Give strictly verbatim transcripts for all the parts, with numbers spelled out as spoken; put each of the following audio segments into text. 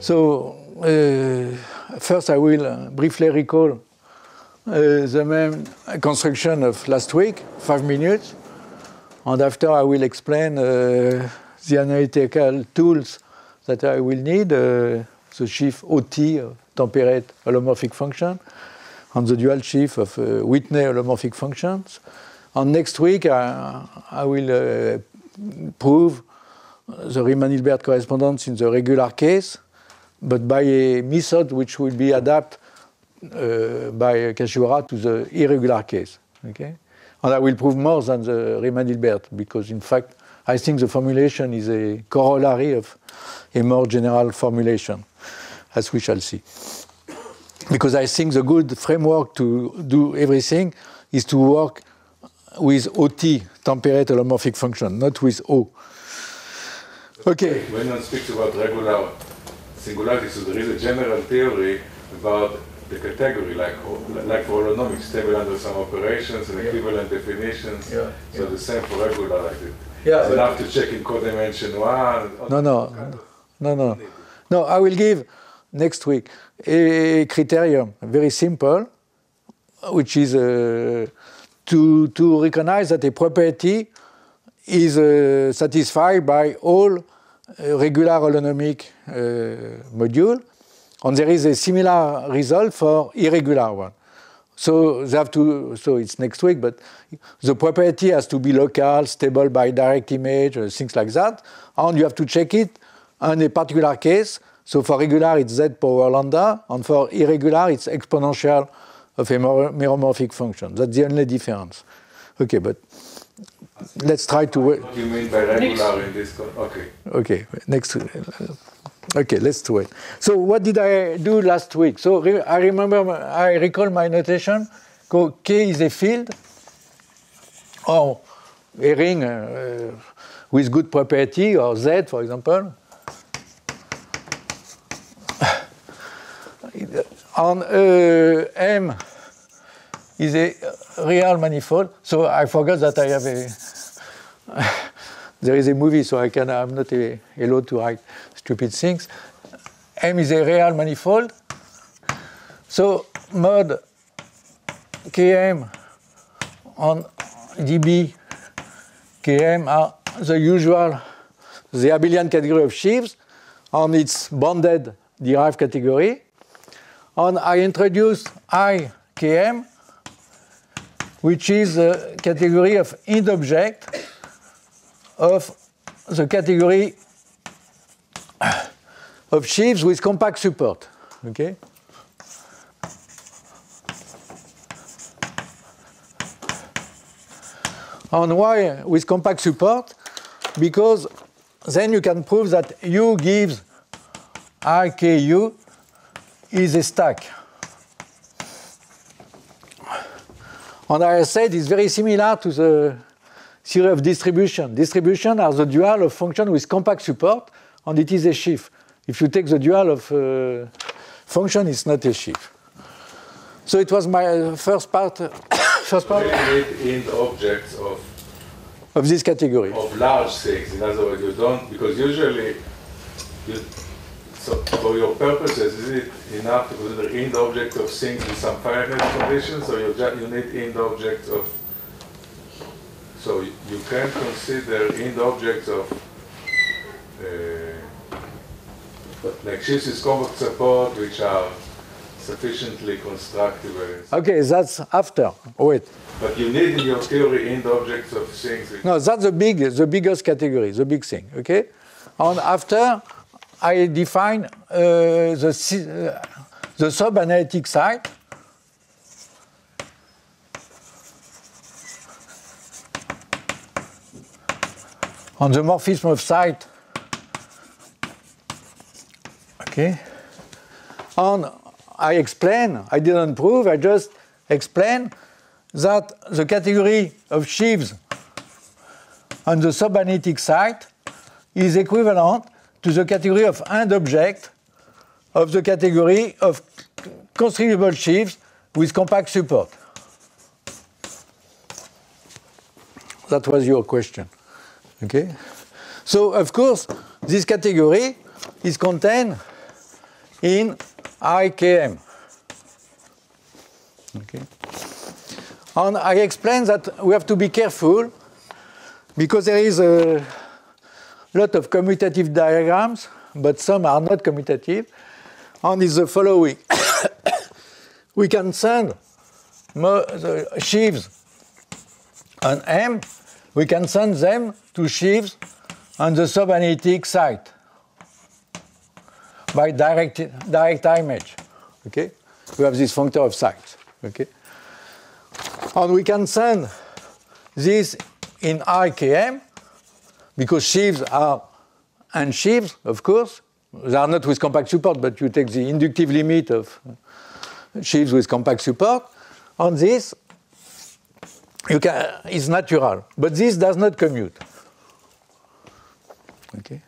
So uh, first I will uh, briefly recall uh, the main construction of last week, five minutes. And after I will explain uh, the analytical tools that I will need, uh, the sheaf O T, uh, temperate holomorphic function, and the dual sheaf of uh, Whitney holomorphic functions. And next week I, I will uh, prove the Riemann-Hilbert correspondence in the regular case, but by a method which will be adapted uh, by Schapira to the irregular case. Okay? And I will prove more than the Riemann-Hilbert, because in fact, I think the formulation is a corollary of a more general formulation, as we shall see. Because I think the good framework to do everything is to work with O T, temperate holomorphic function, not with O. Okay. When one speaks about regular singularity, so there is a general theory about the category, like like for holonomics, stable under some operations and yeah. equivalent definitions. Yeah. So yeah. the same for regular, like it. Yeah, it's enough to check in codimension one. No, no, kind of no, no, no. I will give next week a criterion, very simple, which is uh, to to recognize that a property is uh, satisfied by all uh, regular holonomic uh, module. And there is a similar result for irregular one. So they have to, so it's next week, but the property has to be local, stable by direct image, uh, things like that. And you have to check it on a particular case. So for regular, it's z power lambda, and for irregular, it's exponential of a meromorphic function. That's the only difference. Okay, but let's try to. What do you mean by regular in this? Okay. Okay, next. Okay, let's do it. So what did I do last week? So re I remember, I recall my notation. K is a field, or a ring uh, with good property, or Z, for example. And uh, M is a real manifold. So I forgot that I have a... There is a movie, so I can, I'm not a, allowed to write stupid things. M is a real manifold. So mod Km on dB Km are the usual, the abelian category of sheaves, and its bounded derived category. And I introduce I Km, which is the category of ind object of the category of sheaves with compact support. Okay? And why with compact support? Because then you can prove that U gives I K U is a stack. And I said it's very similar to the theory of distribution. Distribution are the dual of function with compact support, and it is a sheaf. If you take the dual of uh, function, it's not a sheaf. So it was my first part. first part in the objects of of this category of large things. In other words, you don't, because usually, you, so for your purposes, is it enough to consider ind objects of things with some finiteness conditions, or you you need ind objects of? So you can consider ind objects of uh, like sheaves with compact support, which are sufficiently constructible. Okay, that's after. Oh, wait. But you need in your theory ind objects of things. Which no, that's the big, the biggest category, the big thing. Okay, and after I define uh, the uh, the subanalytic side. On the morphism of site, okay, and I explain, I didn't prove, I just explain that the category of sheaves on the subanalytic site is equivalent to the category of end object of the category of constructible sheaves with compact support. That was your question. Okay? So, of course, this category is contained in I K M. Okay. And I explained that we have to be careful because there is a lot of commutative diagrams, but some are not commutative. And it's the following. We can send the sheaves on M. We can send them to sheaves on the subanalytic site by direct, direct image. Okay? We have this functor of sites. Okay? And we can send this in I K M because sheaves are indsheaves, of course. They are not with compact support, but you take the inductive limit of sheaves with compact support. On this, you can, it's natural, but this does not commute. Okay.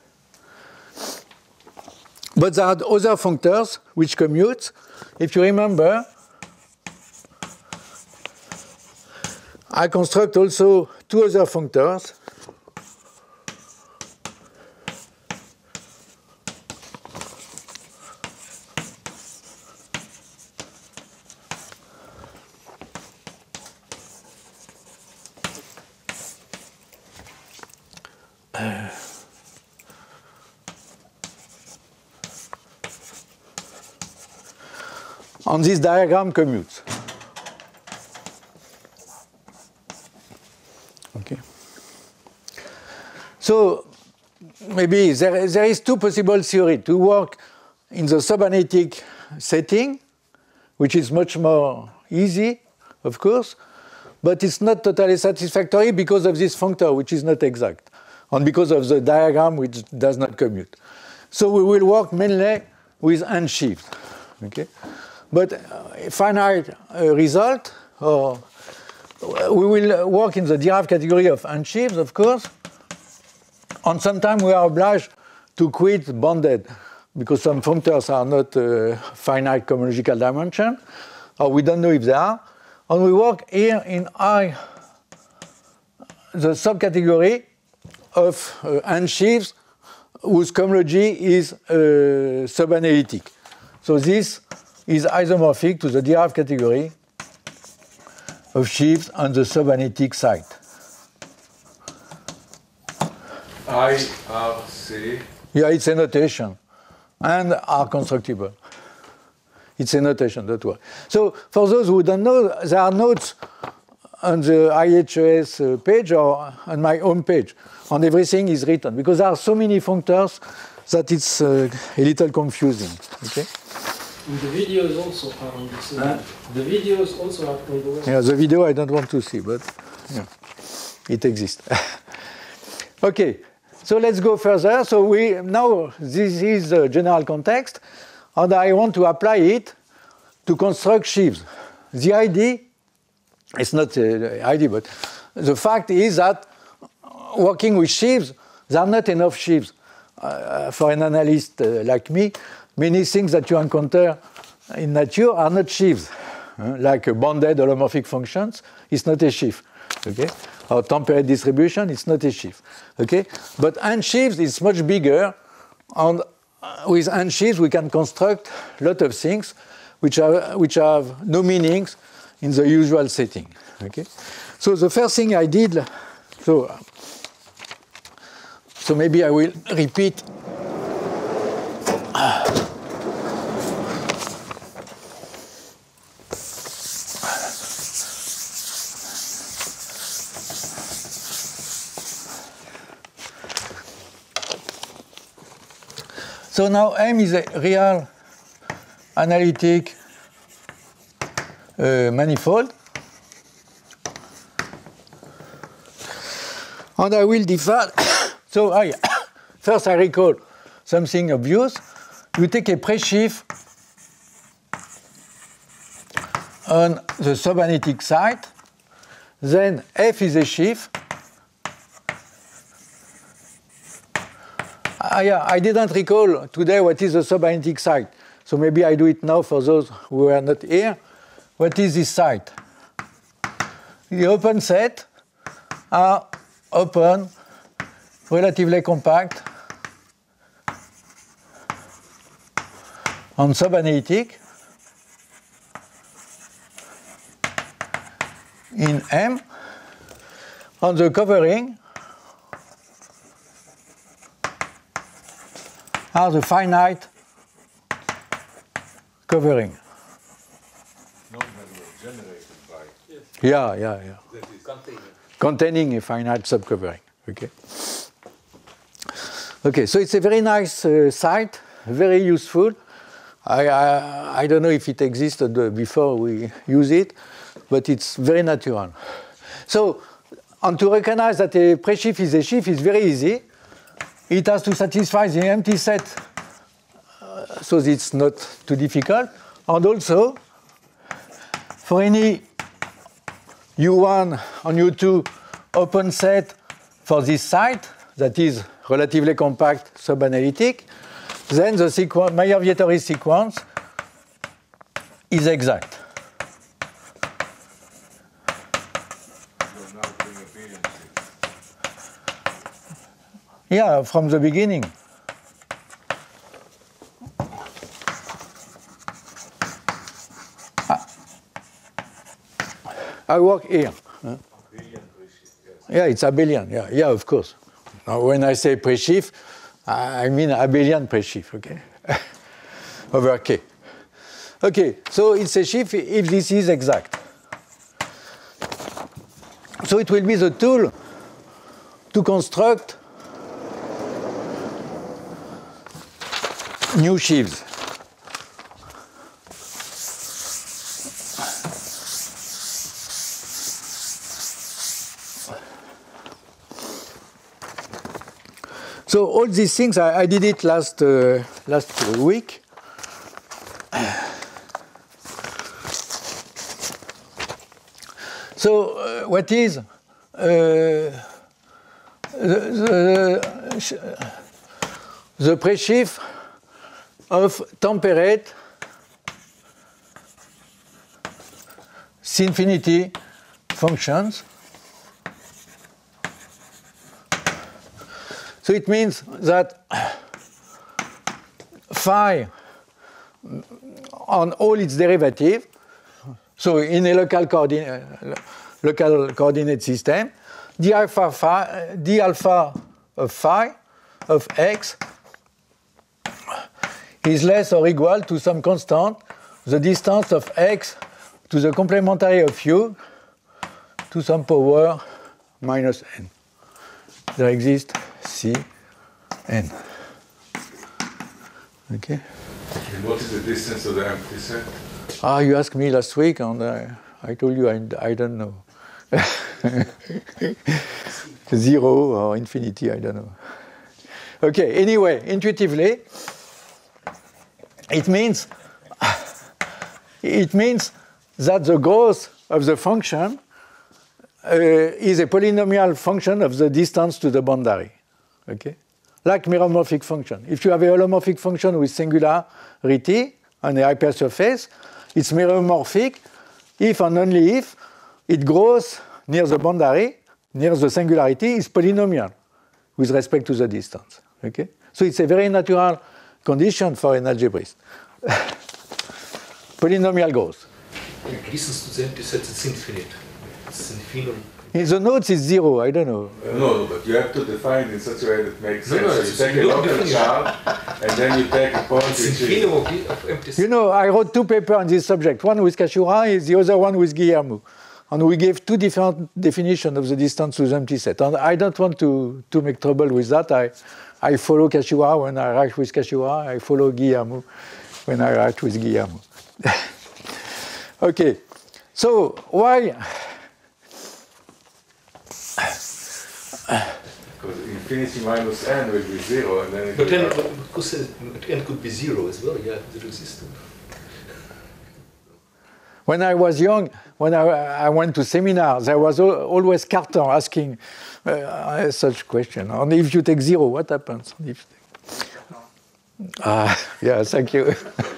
But there are other functors which commute. If you remember, I construct also two other functors. On this diagram commutes. Okay. So maybe there, there is two possible theories to work in the subanalytic setting, which is much more easy, of course, but it's not totally satisfactory because of this functor, which is not exact, and because of the diagram, which does not commute. So we will work mainly with indsheaves. Okay. But a finite uh, result, or we will work in the derived category of indsheaves, of course, and sometimes we are obliged to quit bounded because some functors are not uh, finite cohomological dimension, or we don't know if they are. And we work here in I, the subcategory of uh, indsheaves whose cohomology is uh, subanalytic. So this is isomorphic to the derived category of sheaves on the subanalytic site. I R C. Yeah, it's a notation, and are constructible. It's a notation, don't worry. So for those who don't know, there are notes on the I H E S page or on my home page, and everything is written, because there are so many functors that it's uh, a little confusing. Okay? And the videos also are on this. Huh? The videos also are on the web. Yeah, the video I don't want to see, but yeah, it exists. Okay, so let's go further. So we now this is the general context, and I want to apply it to construct sheaves. The idea, it's not the idea, but the fact is that working with sheaves, there are not enough sheaves uh, for an analyst uh, like me. Many things that you encounter in nature are not sheaves, uh, like a bounded holomorphic functions. It's not a sheaf, okay? Or temperate distribution, it's not a sheaf, okay? But indsheaves is much bigger, and with indsheaves we can construct a lot of things which are which have no meanings in the usual setting, okay? So the first thing I did, so so maybe I will repeat. So now M is a real analytic uh, manifold. And I will define, so I, first I recall something obvious. You take a pre-sheaf on the subanalytic site, then F is a sheaf. I, I didn't recall today what is the subanalytic site, so maybe I do it now for those who are not here. What is this site? The open set are open, relatively compact, on subanalytic in M on the covering are the finite covering. No, generated by. Yes. Yeah, yeah, yeah. That is containing. Containing a finite subcovering. Okay. Okay, so it's a very nice uh, site, very useful. I, I, I don't know if it existed before we use it, but it's very natural. So, and to recognize that a presheaf is a sheaf is very easy. It has to satisfy the empty set, uh, so it's not too difficult. And also, for any U one and U two open set for this site, that is relatively compact subanalytic, then the sequence, Mayer-Vietoris sequence is exact. Yeah, from the beginning. Ah. I work here. Huh? Yeah, it's abelian. Yeah, yeah, of course. Now, when I say presheaf, I mean abelian presheaf, okay? Over K. Okay, so it's a sheaf if this is exact. So it will be the tool to construct new sheaves. So all these things, I, I did it last uh, last week. So uh, what is uh, the, the, the presheaf of temperate infinity functions? So it means that phi on all its derivative, so in a local coordinate, local coordinate system, d alpha, phi, d alpha of phi of x is less or equal to some constant, the distance of x to the complementary of u to some power minus n. There exists C n. Okay. And what is the distance of the empty set? Ah, you asked me last week, and I, I told you I, I don't know. Zero or infinity, I don't know. Okay. Anyway, intuitively, it means it means that the growth of the function uh, is a polynomial function of the distance to the boundary. Okay, like meromorphic function. If you have a holomorphic function with singularity on a hypersurface, it's meromorphic if and only if it grows near the boundary, near the singularity, is polynomial with respect to the distance. Okay, so it's a very natural condition for an algebraist. Polynomial growth. The distance to the empty set is infinite. It's infinite. In the notes it's zero, I don't know. Uh, no, but you have to define it in such a way that makes no, sense. No, so you take a local chart, and then you take a point it's which infinite is... of empty set. You know, I wrote two papers on this subject, one with Schapira, the other one with Guillermo. And we gave two different definitions of the distance to the empty set. And I don't want to, to make trouble with that. I, I follow Schapira when I write with Schapira. I follow Guillermo when I write with Guillermo. Okay, so why... Because infinity minus n will be zero, and then it But will n, because n could be zero as well, yeah, the resistance. When I was young, when I, I went to seminars, there was always Carter asking uh, such question. And if you take zero, what happens? If ah, yeah, thank you.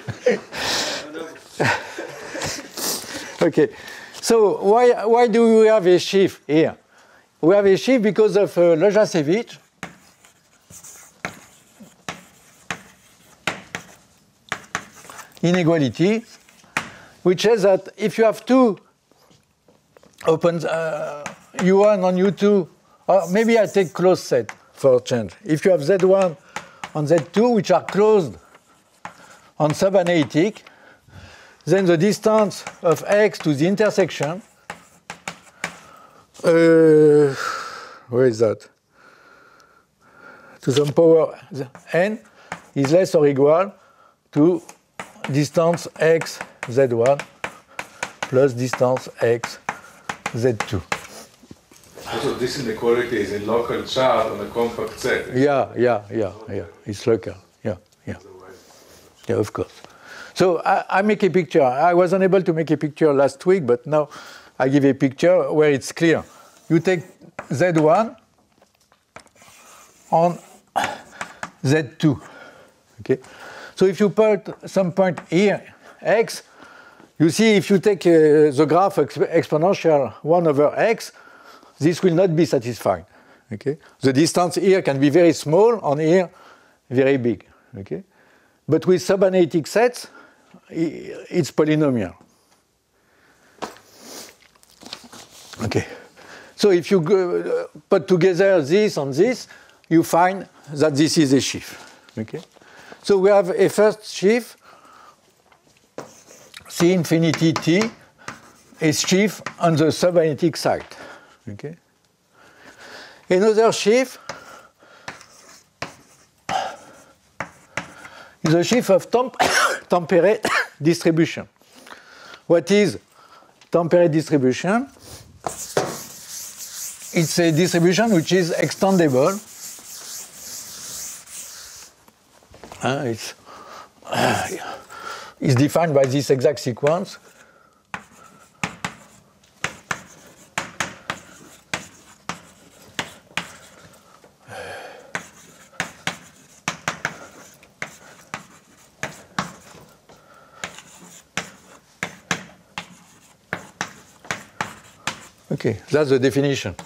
Okay, so why, why do we have a sheaf here? We have a sheaf because of uh, Lojasevich. inequality, which says that if you have two open uh, U one on U two, or maybe I take closed set for change. If you have Z one on Z two, which are closed on subanalytic, then the distance of X to the intersection, uh, where is that? To some power n is less or equal to distance X Z one plus distance X Z two. So this inequality is in local chart on a compact set. Yeah, yeah, yeah, yeah. It's local. Yeah, yeah. Yeah, of course. So I, I make a picture. I was unable to make a picture last week, but now I give a picture where it's clear. You take Z one on Z two. Okay. So if you put some point here, X, you see if you take uh, the graph exp exponential one over X, this will not be satisfied. Okay. The distance here can be very small, on here very big. Okay. But with subanalytic sets, it's polynomial. Okay. So if you go, uh, put together this and this, you find that this is a sheaf. Okay. So we have a first sheaf, C infinity T, a sheaf on the subanalytic side. Okay. Another sheaf is a sheaf of temp temperate distribution. What is temperate distribution? It's a distribution which is extendable. Uh, it's, uh, it's defined by this exact sequence. Okay, that's the definition.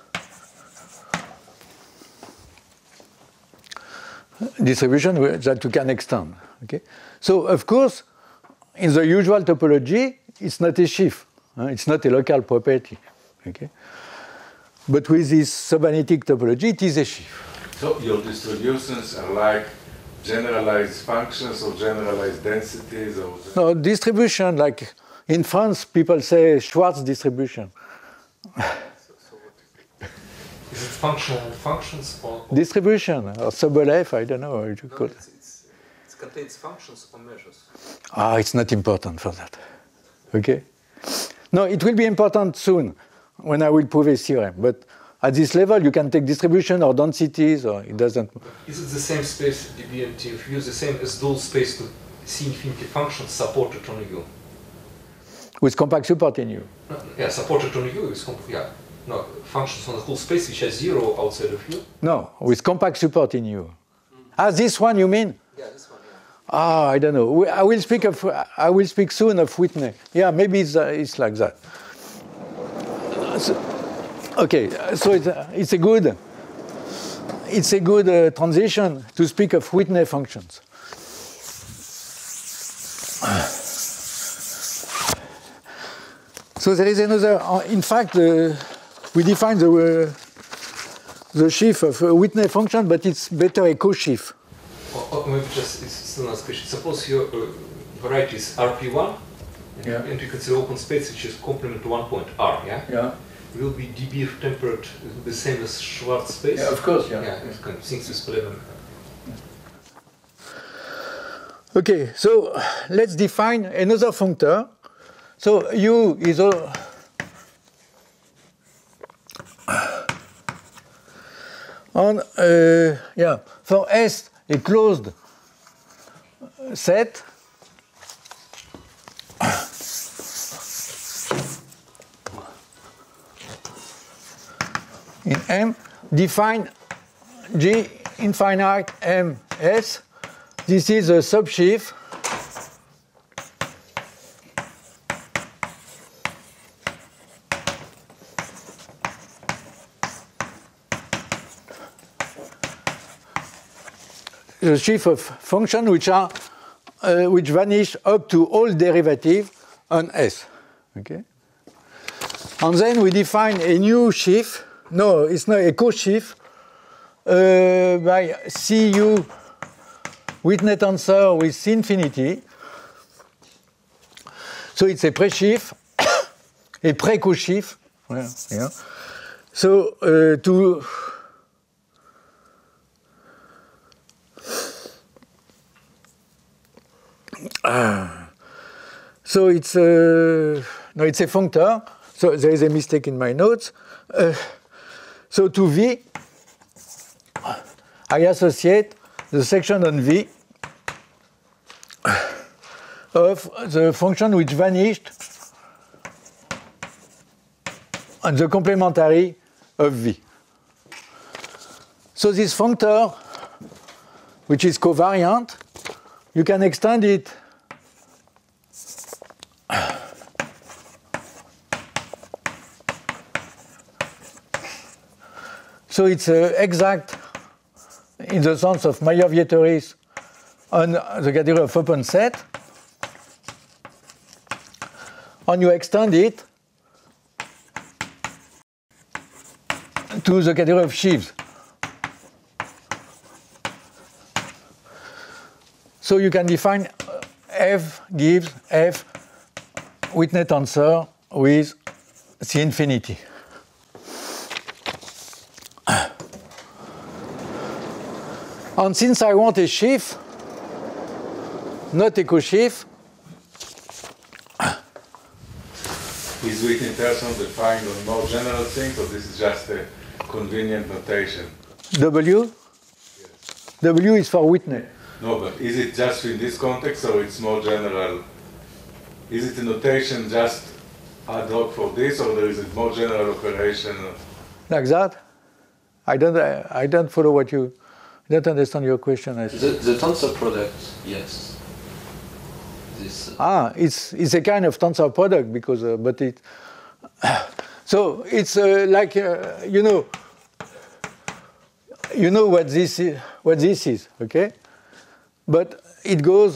Distribution that you can extend. Okay, so of course, in the usual topology, it's not a sheaf. Uh, it's not a local property. Okay, but with this subanalytic topology, it is a sheaf. So your distributions are like generalized functions or generalized densities, or no distribution. Like in France, people say Schwartz distribution. So, so what? Is it functional functions or, or distribution or sub-F? I don't know how you no, call it. It's, it's, it contains functions or measures. Ah, it's not important for that. Okay. No, it will be important soon when I will prove a theorem. But at this level, you can take distribution or densities, or it doesn't. Is it the same space D B M T? If you use the same as dual space to C infinity functions supported on U? With compact support in U. No, yeah, supported on U is compact. Yeah, no functions on the whole space which has zero outside of U. No, with compact support in U. Mm. Ah, this one you mean? Yeah, this one. Yeah. Ah, I don't know. I will speak of. I will speak soon of Whitney. Yeah, maybe it's, uh, it's like that. So, okay, so it's, uh, it's a good. It's a good uh, transition to speak of Whitney functions. So there is another. Uh, in fact, uh, we define the uh, the sheaf of a Whitney function, but it's better a co-sheaf. Or, or maybe just it's still another question. Suppose your uh, variety is R P one, and, yeah. and you consider open space which is complement to one point R. Yeah. Yeah. Will be D B temperate the same as Schwartz space? Yeah, of course. Yeah. Yeah. It's kind of things with polynomial. Okay, so let's define another functor. So U is a on uh, yeah for S a closed set in M, define G infinite M S. This is a subsheaf the sheaf of functions which are uh, which vanish up to all derivative on S. Okay? And then we define a new sheaf. No, it's not a co-sheaf uh, by C U with net answer with C infinity. So it's a pre-sheaf, a pre-co-sheaf. Yeah, yeah. So uh, to uh, so it's a no, it's a functor. So there is a mistake in my notes. Uh, so to V, I associate the section on V of the function which vanished on the complementary of V. So this functor, which is covariant, you can extend it so it's uh, exact in the sense of Mayer-Vietoris on the category of open set. And you extend it to the category of sheaves. So you can define F gives F with net answer with C infinity. And since I want a sheaf, not a co-sheaf, is written person defined on more general things, or this is just a convenient notation? W? Yes. W is for witness. No, but is it just in this context, or it's more general? Is it a notation just ad hoc for this, or there is a more general operation? Like that? I don't, I, I don't follow what you, I don't understand your question. I the, the tensor product, yes. This, uh, ah, it's, it's a kind of tensor product, because, uh, but it, so it's uh, like, uh, you know, you know what this is, what this is, okay? But it goes,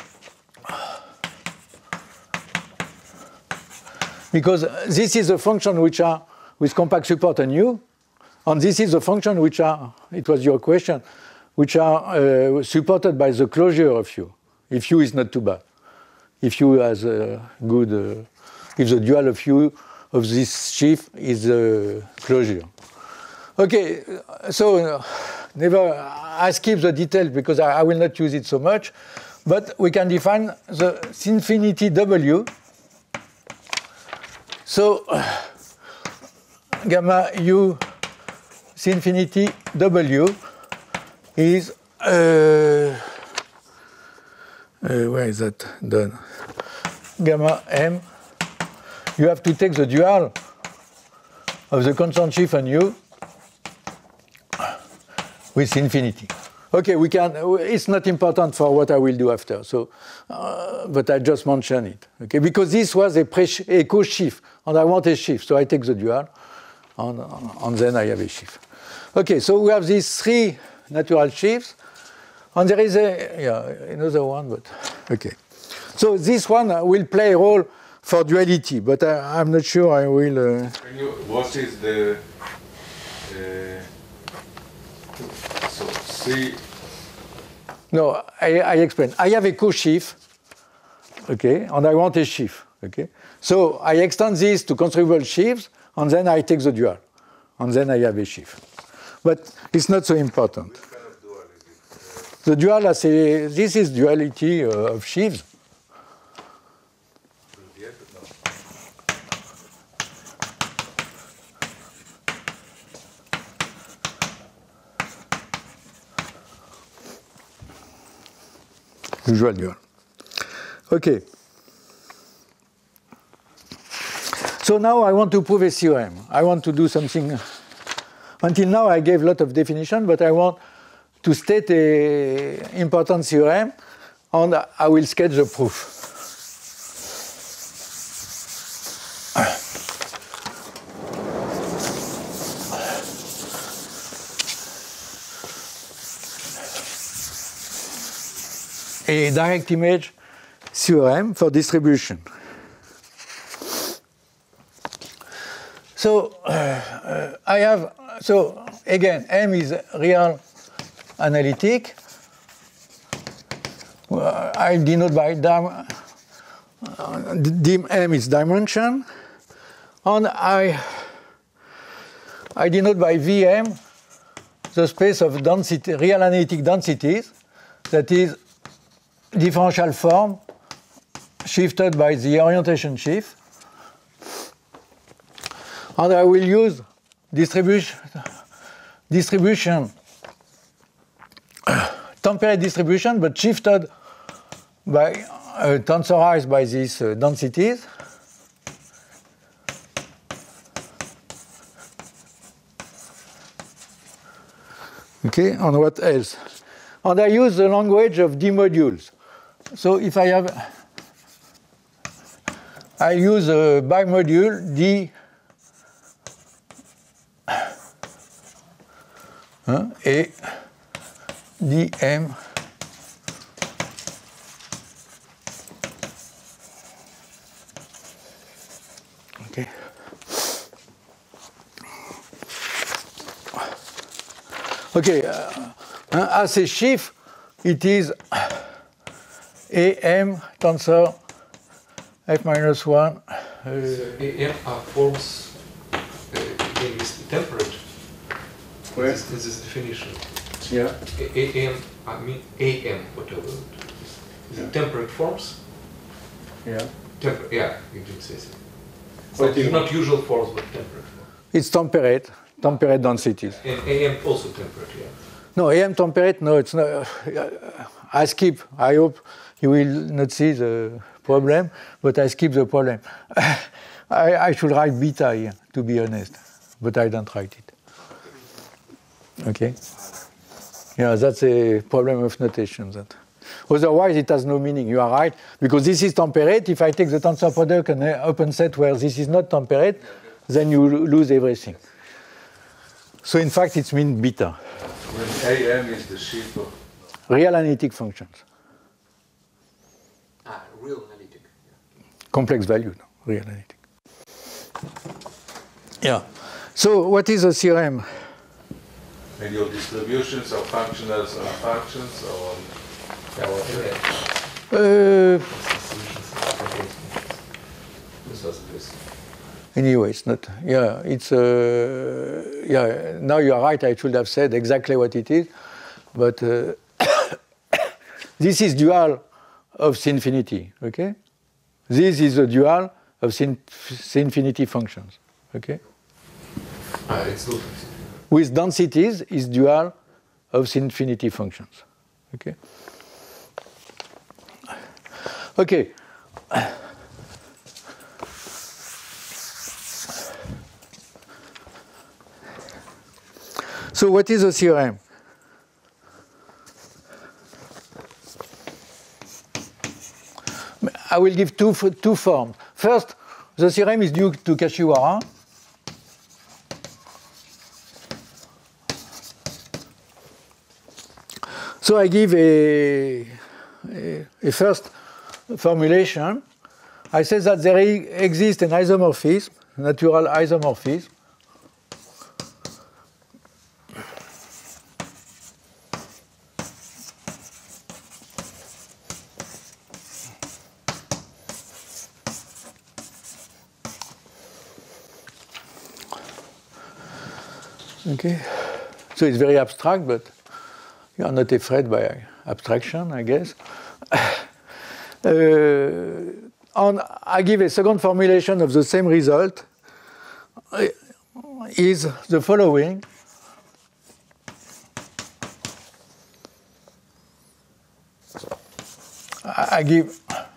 because this is a function which are with compact support on U, and this is a function which are, it was your question, which are uh, supported by the closure of U, if U is not too bad. If U has a good, uh, if the dual of U of this sheaf is a closure. Okay, so uh, never, I skip the details because I, I will not use it so much, but we can define the infinity W. So uh, gamma U C infinity W is, uh, uh, where is that done? Gamma M, you have to take the dual of the constant sheaf on U with infinity. Okay, we can, it's not important for what I will do after, so, uh, but I just mention it, okay? Because this was a, a co-sheaf, and I want a sheaf, so I take the dual, and, and then I have a sheaf. Okay, so we have these three natural sheaves, and there is a, yeah, another one, but, okay. So this one will play a role for duality, but I, I'm not sure I will... Uh, Can you, what is the... Uh, so C... No, I, I explain. I have a co-sheaf, okay, and I want a sheaf, okay? So I extend this to constructible sheaves, and then I take the dual, and then I have a sheaf. But it's not so important. Which kind of dual is it? The dual, has a, this is duality uh, of sheaves. Usual dual. Okay. So now I want to prove a theorem. I want to do something. Until now I gave a lot of definition, but I want to state an important theorem, and I will sketch the proof. a direct image theorem for distribution. So uh, uh, I have, so again, M is real analytic. Uh, I denote by dim, uh, dim M is dimension. And I, I denote by V M the space of density, real analytic densities, that is differential form shifted by the orientation sheaf. And I will use distribution, distribution, temperate distribution, but shifted by, uh, tensorized by these uh, densities. Okay, and what else? And I use the language of D modules. So if I have, I use a bimodule D huh, A dm okay. Okay, uh, as a sheaf, it is am tensor f minus one. Uh, so am are forms uh, in this temperate. Where? This, this is definition. Yeah. Am, I mean am, whatever. Is Yeah. it temperate forms? Yeah. Temper yeah, you did say so. What So do you- not usual forms, but temperate forms. it's temperate, temperate densities. And am also temperate, yeah. No, am temperate, no, it's not. Uh, I skip. I hope you will not see the problem, but I skip the problem. I, I should write beta here, to be honest, but I don't write it. Okay? Yeah, that's a problem of notation. That. Otherwise, it has no meaning. You are right, because this is temperate. If I take the tensor product and an open set where this is not temperate, then you lose everything. So in fact, it means beta. When am is the sheaf of Real analytic functions. Ah, real analytic. Yeah. Complex value, no, real analytic. Yeah. So what is a theorem? and your distributions are functionals or functions or Yeah, whatever. Uh, This was this. Anyway, it's not. Yeah, it's. Uh, yeah, now you are right. I should have said exactly what it is, but uh, this is dual of C infinity. Okay, this is a dual of C, C infinity functions. Okay, Ah, it's good. with densities is dual of C infinity functions. Okay. Okay. So what is a theorem? I will give two, two forms. First, the theorem is due to Kashiwara. So I give a, a, a first formulation. I say that there exists an isomorphism, natural isomorphism, okay, so it's very abstract, but you are not afraid by abstraction, I guess. uh, and I give a second formulation of the same result, uh, is the following. I, I give,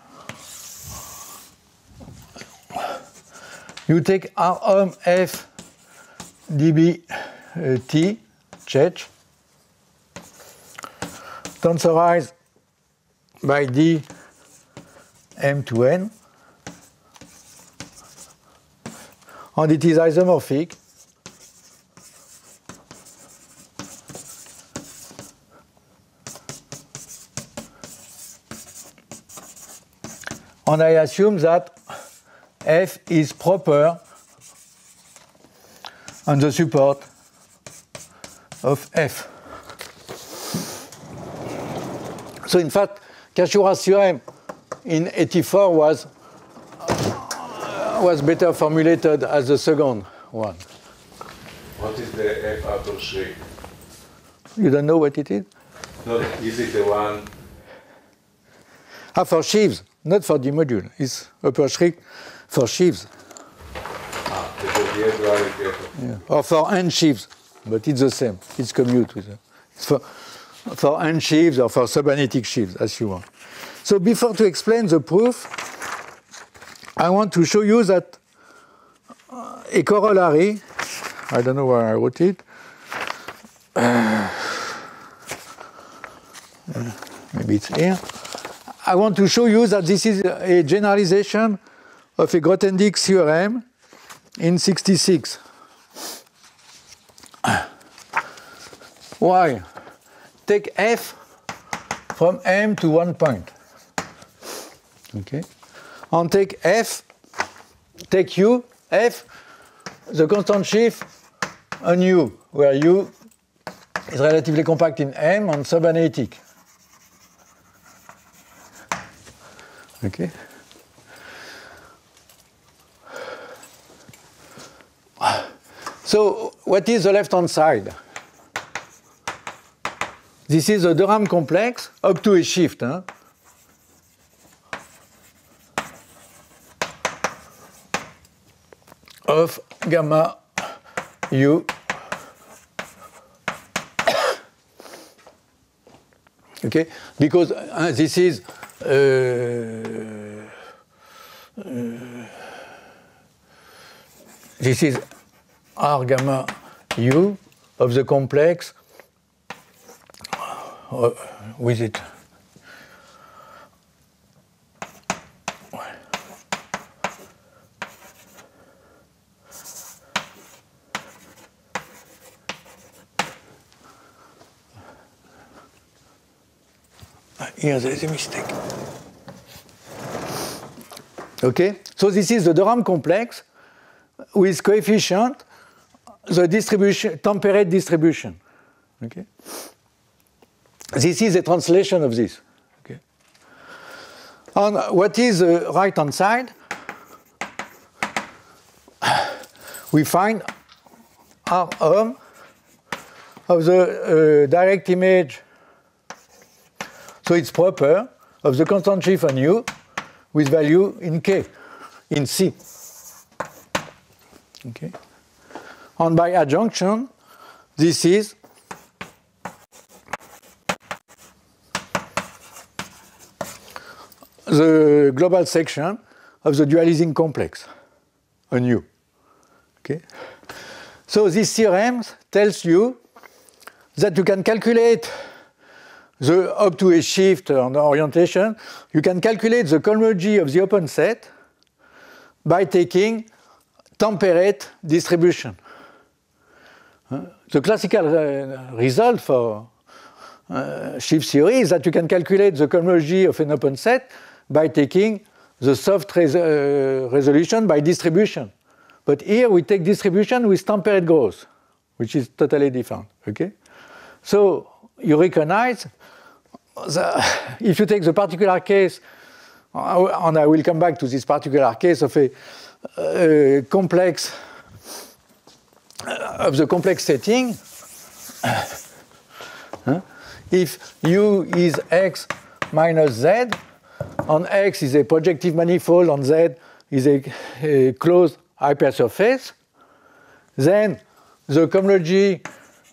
you take R O M F dB uh, T, Czech, tensorized by D M to N, and it is isomorphic and I assume that F is proper on the support of F. So in fact, Schapira's theorem in eighty-four was, uh, was better formulated as the second one. What is the F upper Schritt? You don't know what it is? No, is it the one? Ah, for sheaves, not for the module. It's upper Schritt for sheaves. Ah, because the duality. Yeah. Or for indsheaves, but it's the same. It's commute with it. It's for, for indsheaves or for subanalytic sheaves, as you want. So before to explain the proof, I want to show you that uh, a corollary, I don't know where I wrote it, uh, maybe it's here. I want to show you that this is a generalization of a Grothendieck theorem in sixty-six. Why? Take F from M to one point. Okay? And take F, take U, F, the constant sheaf on U, where U is relatively compact in M and subanalytic. Okay? So, what is the left-hand side? This is a Durham complex up to a shift. Huh? Of gamma U. Okay? Because uh, this is uh, uh, this is R gamma U of the complex uh, with it. Here there is a mistake. Okay, so this is the Durham complex with coefficient, the distribution, temperate distribution. Okay, this is a translation of this. Okay, and what is the right hand side? We find R ohm of the uh, direct image. So it's proper of the constant sheaf on U with value in K, in C. Okay. And by adjunction, this is the global section of the dualizing complex on U. Okay. So this theorem tells you that you can calculate the up to a shift and orientation, you can calculate the cohomology of the open set by taking temperate distribution. Uh, the classical uh, result for uh, shift theory is that you can calculate the cohomology of an open set by taking the soft res uh, resolution by distribution. But here we take distribution with temperate growth, which is totally different. Okay? So you recognize the, if you take the particular case, and I will come back to this particular case of a uh, complex, uh, of the complex setting, uh, if U is X minus Z, and X is a projective manifold and Z is a, a closed hypersurface, then the cohomology,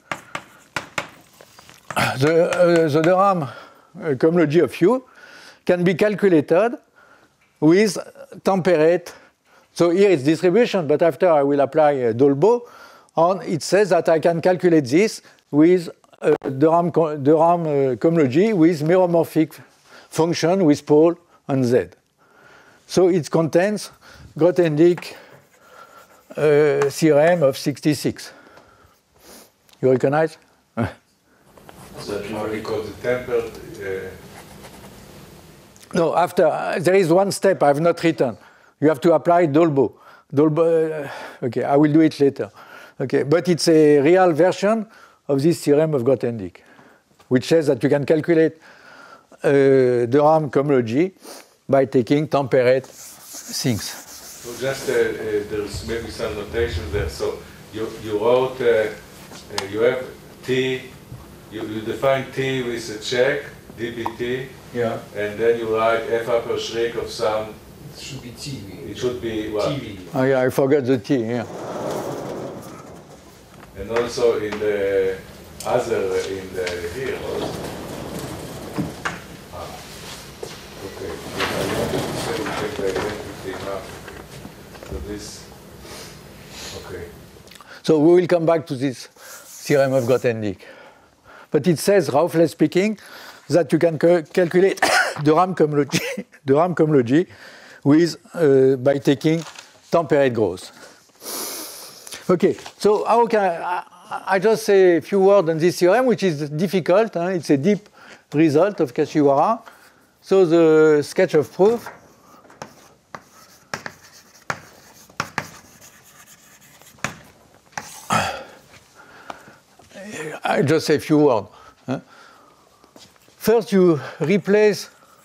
the, uh, the Durham uh, cohomology of U can be calculated with temperate. So here it's distribution, but after I will apply uh, Dolbeau, and it says that I can calculate this with uh, Durham, Durham uh, cohomology with meromorphic function with pole and Z. So it contains Grothendieck uh, theorem of sixty-six. You recognize? So because the tempered, uh, no, after, uh, there is one step I have not written. You have to apply Dolbeault. Dolbeault, uh, okay, I will do it later. Okay, but it's a real version of this theorem of Grothendieck, which says that you can calculate uh, the Riemann cohomology by taking temperate things. So just uh, uh, there's maybe some notation there. So you you wrote uh, uh, you have T, you, you define T with a check D B T, Yeah. and then you write F upper Schräg of some. It should be T V. It should be what? T V. Oh yeah, I forgot the T. Yeah. And also in the other in the here also. Ah, okay. I wanted to say check the identity now. So this. Okay. So we will come back to this theorem of Grothendieck. But it says, roughly speaking, that you can ca calculate the Riemann cohomology, the Riemann cohomology with, uh, by taking temperate growth. Okay, so how can I, I just say a few words on this theorem, which is difficult. Huh? It's a deep result of Kashiwara. So the sketch of proof. I just say a few words. Huh? First, you replace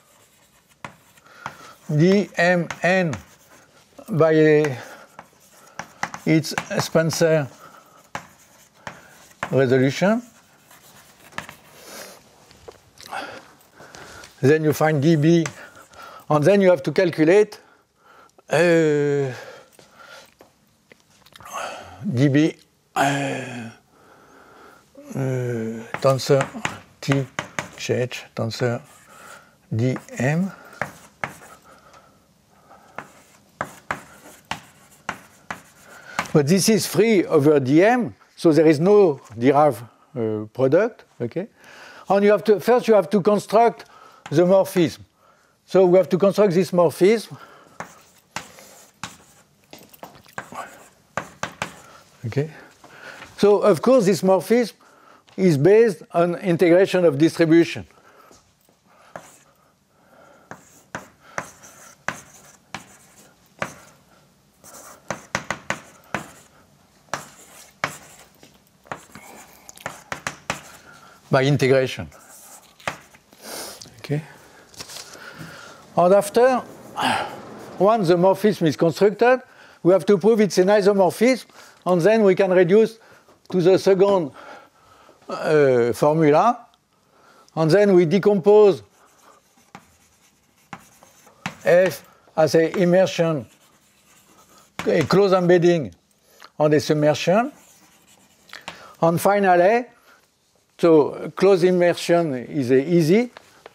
d m n by a, its Spencer resolution. Then you find dB, and then you have to calculate uh, dB. Uh, Uh, tensor T H H, tensor D M. But this is free over D M, so there is no Dirac uh, product. Okay, and you have to first you have to construct the morphism. So we have to construct this morphism. Okay, so of course this morphism is based on integration of distribution. By integration. Okay. And after, once the morphism is constructed, we have to prove it's an isomorphism, and then we can reduce to the second Uh, formula, and then we decompose F as a immersion, a close embedding on a submersion, and finally, so close immersion is a easy.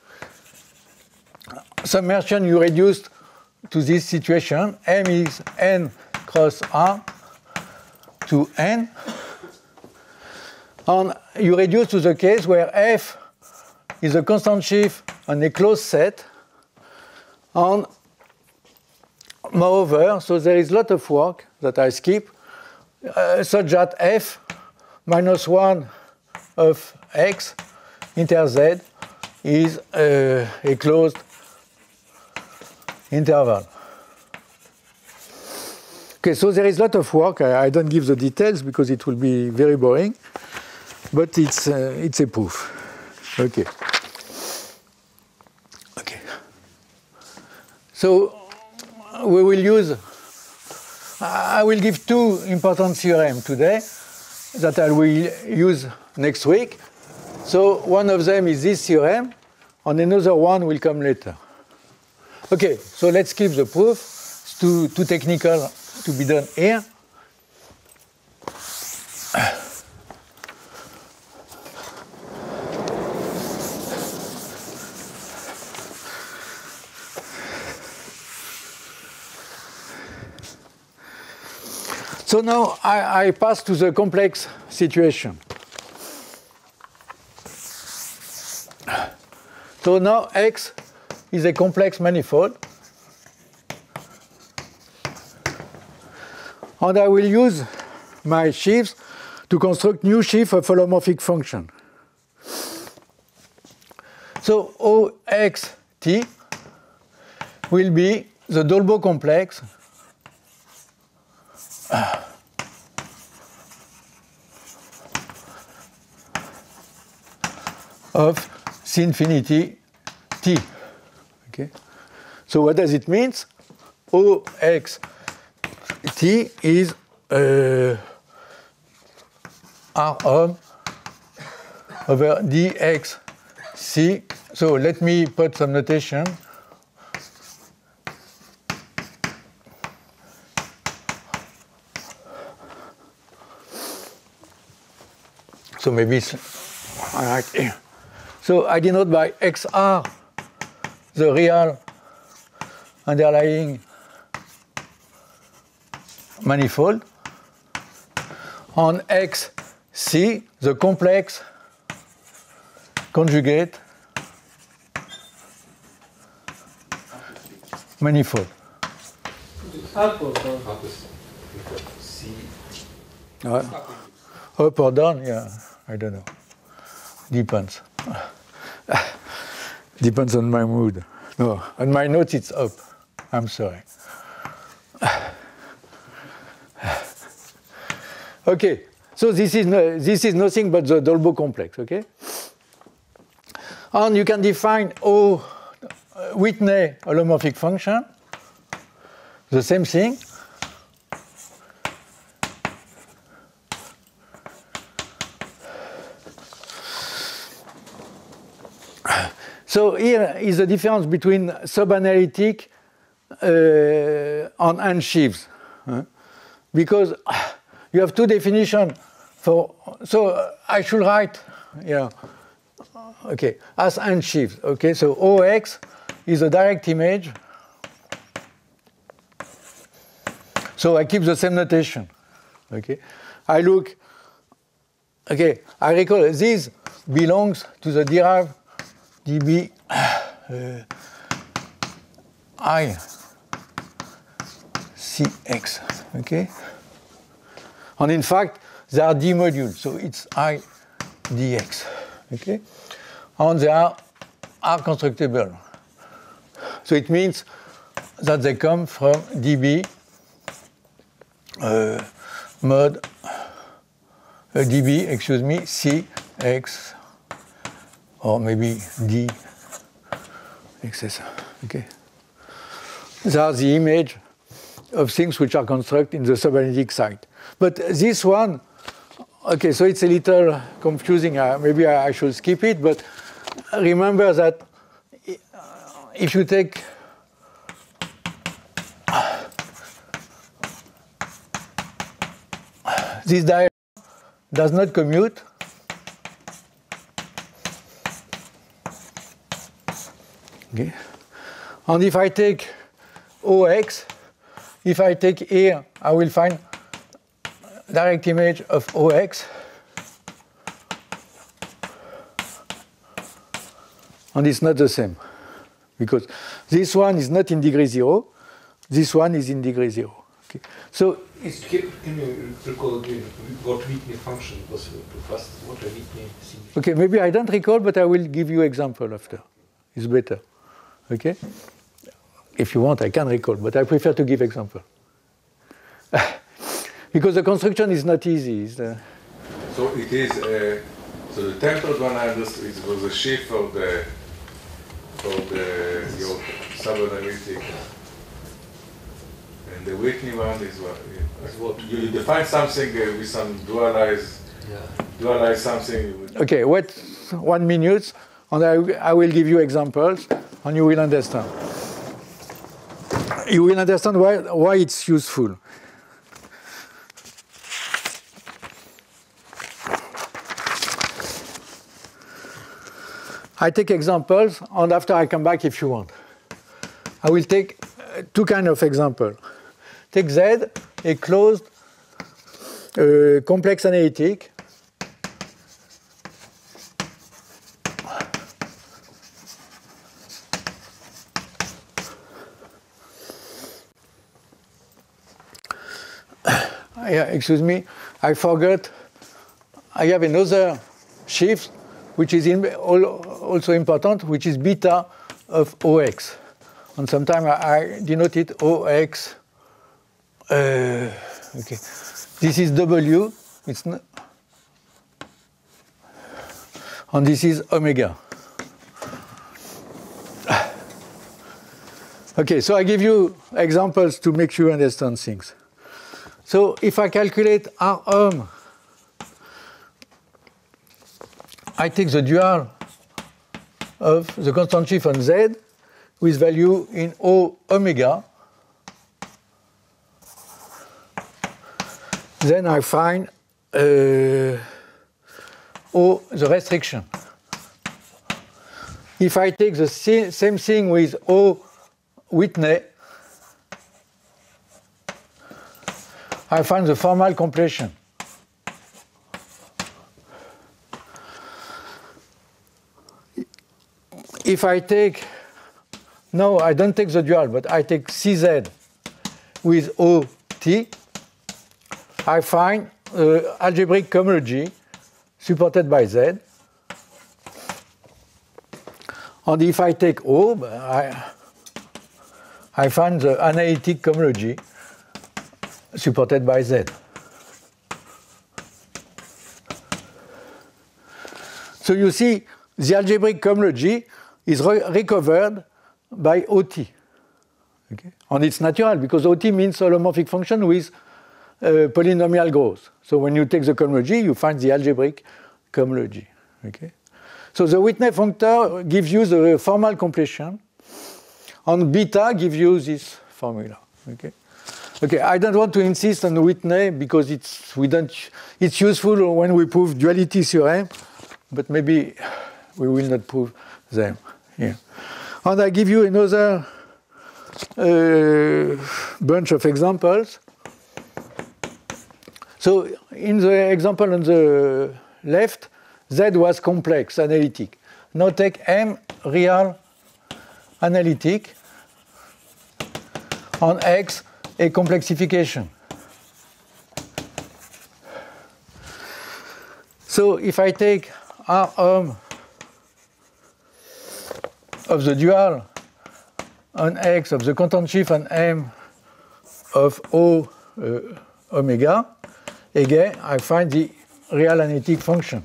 Submersion you reduce to this situation. M is n cross A to n. And you reduce to the case where F is a constant sheaf on a closed set. And moreover, so there is a lot of work that I skip, uh, such that F minus one of X inter Z is uh, a closed interval. Okay, so there is a lot of work. I, I don't give the details because it will be very boring. But it's uh, it's a proof. Okay. Okay. So we will use. I will give two important theorems today that I will use next week. So one of them is this theorem, and another one will come later. Okay. So let's keep the proof. It's too too technical to be done here. So now I, I pass to the complex situation. So now X is a complex manifold. And I will use my sheaves to construct new sheaf of holomorphic function. So O X T will be the Dolbeault complex of C infinity t. Okay. So what does it mean? O x t is uh, R of over dx c. So let me put some notation. So maybe it's all right. So I denote by xr the real underlying manifold, on xc the complex conjugate manifold. Up or down? C. Uh, up or down? Yeah, I don't know. Depends. Depends on my mood. No, on my notes it's up. I'm sorry. Okay, so this is no, this is nothing but the Dolbeault complex. Okay, and you can define O uh, Whitney holomorphic function. The same thing. So here is the difference between subanalytic uh, and Indsheaves, huh? Because you have two definitions for. So I should write, yeah, okay, as Indsheaves. Okay, so O X is a direct image. So I keep the same notation. Okay, I look. Okay, I recall this belongs to the derived dB uh, I C X, okay? And in fact, they are D modules, so it's I dx, okay? And they are, are constructible. So it means that they come from dB uh, mod uh, dB, excuse me, C X, or maybe D X S, okay? They are the image of things which are constructed in the subanalytic site. But this one, okay, so it's a little confusing. Uh, maybe I, I should skip it, but remember that if you take this diagram does not commute. Okay. And if I take O X, if I take here, I will find direct image of O X. And it's not the same, because this one is not in degree zero, this one is in degree zero. Okay. So Is, can, can you recall again what Whitney function was first? What a Whitney signifies? okay, maybe I don't recall, but I will give you example after. It's better. Okay? If you want, I can recall, but I prefer to give example. Because the construction is not easy. The so it is, uh, so the temperate one I understood it was a sheaf for the, for the, your subanalytic. And the Whitney one is what? Is what? You, you define something uh, with some dualized, yeah. dualize something. Okay, wait one minute, and I, I will give you examples, and you will understand. You will understand why, why it's useful. I take examples, and after I come back if you want. I will take uh, two kind of examples. Take Z, a closed uh, complex analytic. Yeah, excuse me, I forgot. I have another sheaf, which is in, also important, which is beta of O X. and sometimes I, I denote it O X. Uh, okay, this is W. It's not, and this is omega. Okay, so I give you examples to make you understand things. So if I calculate R ohm, I take the dual of the constant sheaf on Z with value in O omega. Then I find uh, O, the restriction. If I take the same thing with O Whitney, I find the formal completion. If I take, no, I don't take the dual, but I take C Z with O T, I find uh, algebraic cohomology supported by Z. And if I take O, I, I find the analytic cohomology supported by Z. So you see, the algebraic cohomology is re recovered by O T. Okay? And it's natural, because O T means holomorphic function with uh, polynomial growth. So when you take the cohomology, you find the algebraic cohomology. Okay? So the Whitney functor gives you the formal completion, and beta gives you this formula. Okay? Okay, I don't want to insist on Whitney because it's we don't it's useful when we prove duality theorem, but maybe we will not prove them here. And I give you another uh, bunch of examples. So in the example on the left, Z was complex, analytic. Now take M real analytic, on X a complexification. So if I take R ohm of the dual on X of the constant sheaf on M of O uh, omega, again I find the real analytic function.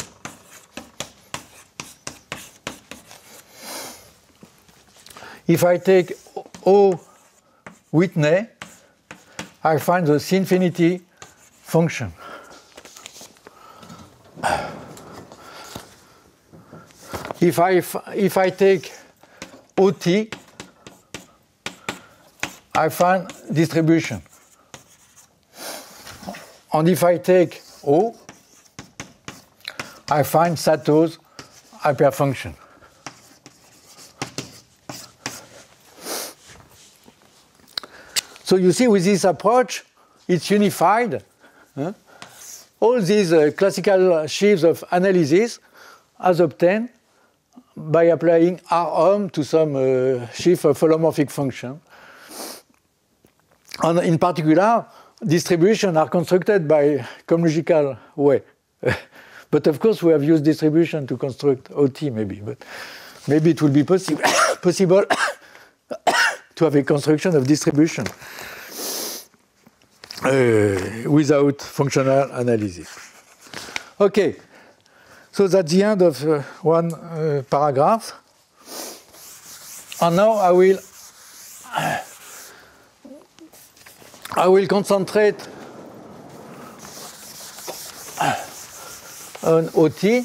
If I take O Whitney, I find the C infinity function. If I, if I take O T, I find distribution. And if I take O, I find Sato's hyperfunction. So you see, with this approach, it's unified. Huh? All these uh, classical sheaves of analysis as obtained by applying R ohm to some uh, sheaf of holomorphic function. And in particular, distributions are constructed by cohomological way. But of course, we have used distribution to construct O T maybe, but maybe it will be possi possible to have a construction of distribution uh, without functional analysis. Okay, so that's the end of uh, one uh, paragraph. And now I will I will concentrate on O T.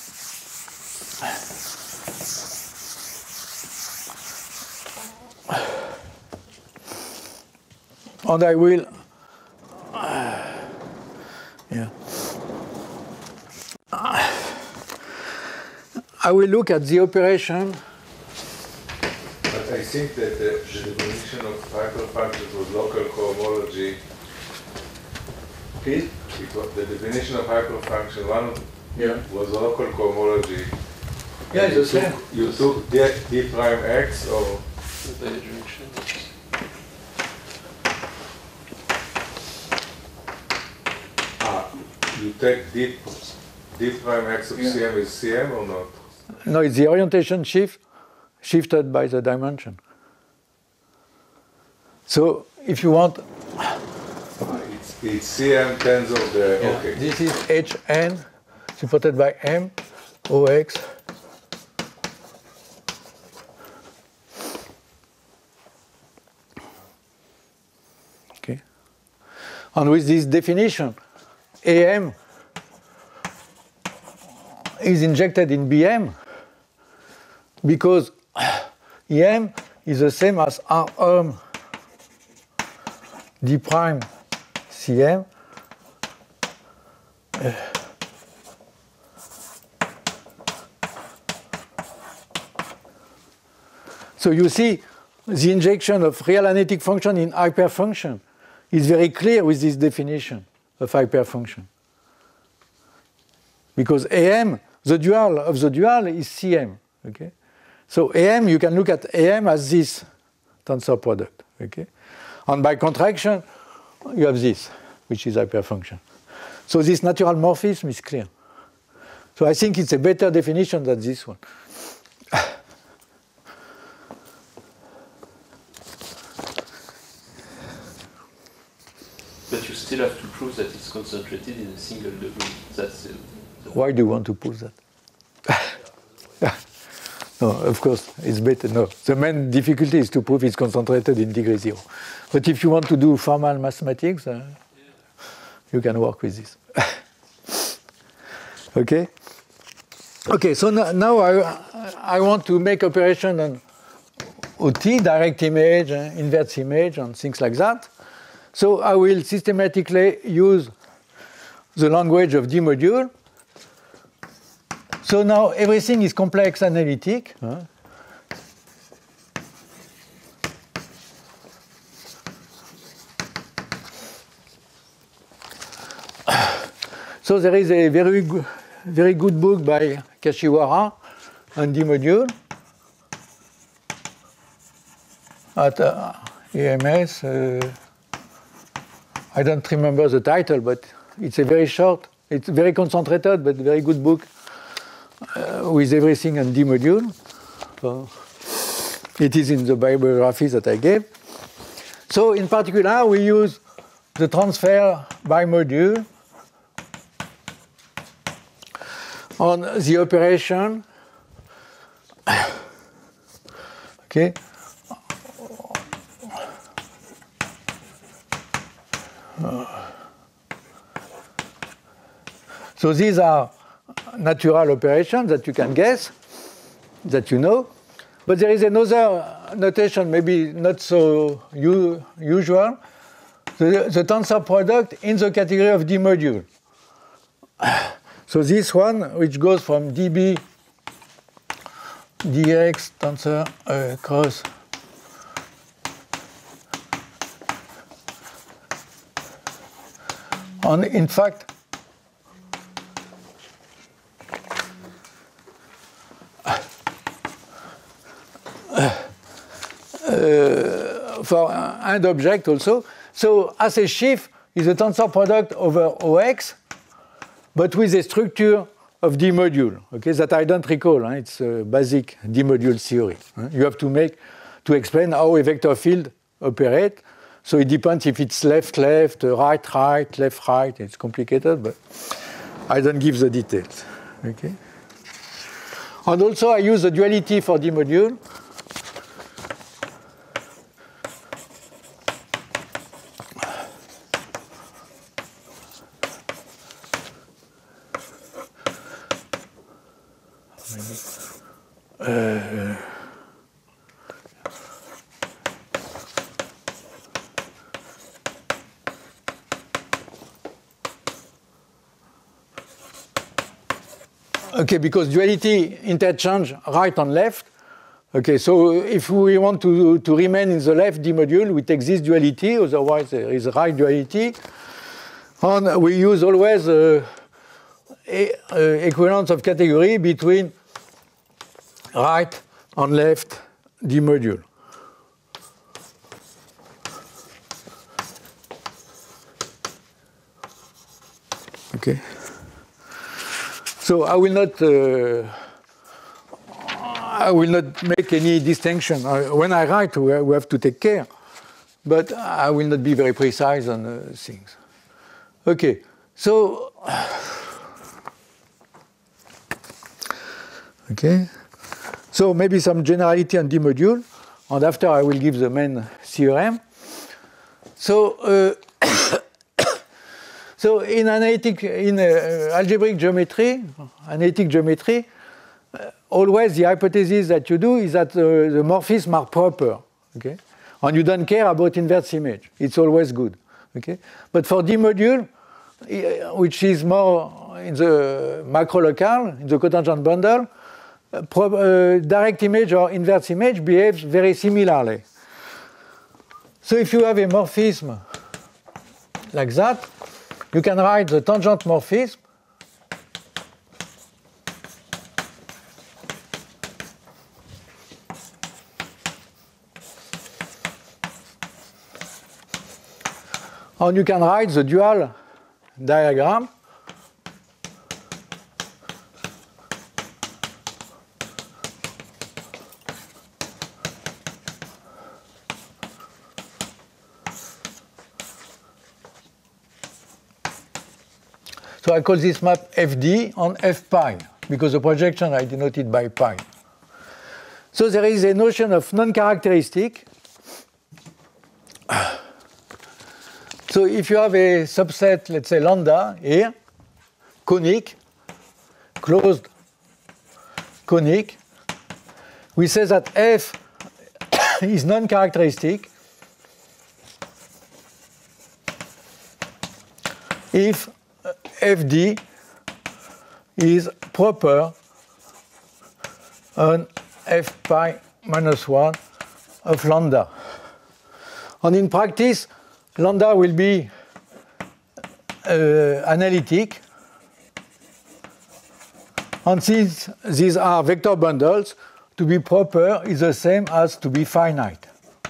And I will, uh, yeah, uh, I will look at the operation. But I think that the, the definition of hyperfunctions was local cohomology. Please? It was, the definition of hyperfunction one Yeah. was local cohomology. Yeah, it's the same. You took d, d prime x or the direction. ah, you take d, d prime x of Yeah. Cm is Cm or not? No, it's the orientation shift shifted by the dimension. So if you want, It's, it's C M tens of the, yeah, okay. this is H n supported by M, O x. Okay. And with this definition, A M is injected in B M because E M is the same as R M D prime C M. Uh, so you see the injection of real analytic function in hyperfunction is very clear with this definition of hyperfunction. Because A M, the dual of the dual is C M. Okay? So A M, you can look at A M as this tensor product. Okay? And by contraction, you have this, which is hyperfunction. So this natural morphism is clear. So I think it's a better definition than this one. But you still have to prove that it's concentrated in a single degree. That's the, the Why do you want to prove that? No, of course, it's better. No, the main difficulty is to prove it's concentrated in degree zero. But if you want to do formal mathematics, uh, you can work with this. Okay? Okay, so now, now I, I want to make operation on O T, direct image, uh, inverse image, and things like that. So I will systematically use the language of D module. So now everything is complex analytic. Huh? So there is a very good, very good book by Kashiwara on D module at uh, E M S. Uh, I don't remember the title, but it's a very short, it's very concentrated, but very good book uh, with everything on D module. So it is in the bibliography that I gave. So in particular, we use the transfer by module on the operation. Okay. So these are natural operations that you can guess, that you know. But there is another notation, maybe not so usual, the, the tensor product in the category of D module. So this one, which goes from dB dx tensor uh, cross and in fact uh, for and object also. So as a sheaf is a tensor product over O X, but with a structure of D module, okay, that I don't recall. Huh? It's a basic D module theory. Huh? You have to make, to explain how a vector field operates. So it depends if it's left, left, right, right, left, right. It's complicated, but I don't give the details. Okay. And also I use the duality for D module. Uh, okay, because duality interchange right and left. Okay, so if we want to, to remain in the left D module, we take this duality, otherwise there is right duality. And we use always uh, a, a equivalence of category between right and left D module. Okay. So I will not uh, I will not make any distinction. Uh, when I write, we have to take care but I will not be very precise on uh, things. Okay, so okay, so maybe some generality on D module, and after I will give the main theorem. So, uh, so in analytic, in uh, algebraic geometry, analytic geometry, uh, always the hypothesis that you do is that uh, the morphisms are proper. Okay, and you don't care about inverse image. It's always good. Okay, but for D module, which is more in the macro local, in the cotangent bundle, uh, pro uh, direct image or inverse image behaves very similarly. So if you have a morphism like that, you can write the tangent morphism and you can write the dual diagram So I call this map F D on F pi, because the projection I denoted by pi. So there is a notion of non-characteristic. So if you have a subset, let's say lambda here, conic, closed conic, we say that F is non-characteristic if F D is proper on F pi minus one of lambda. And in practice, lambda will be uh, analytic. And since these are vector bundles, to be proper is the same as to be finite.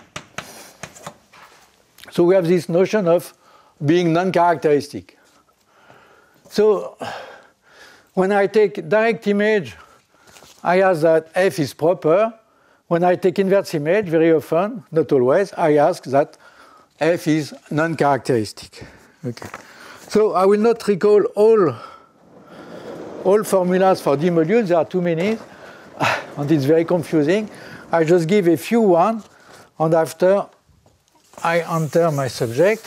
So we have this notion of being non-characteristic. So when I take direct image, I ask that F is proper. When I take inverse image, very often, not always, I ask that F is non-characteristic. Okay. So I will not recall all, all formulas for D modules. There are too many, and it's very confusing. I just give a few one, and after I enter my subject.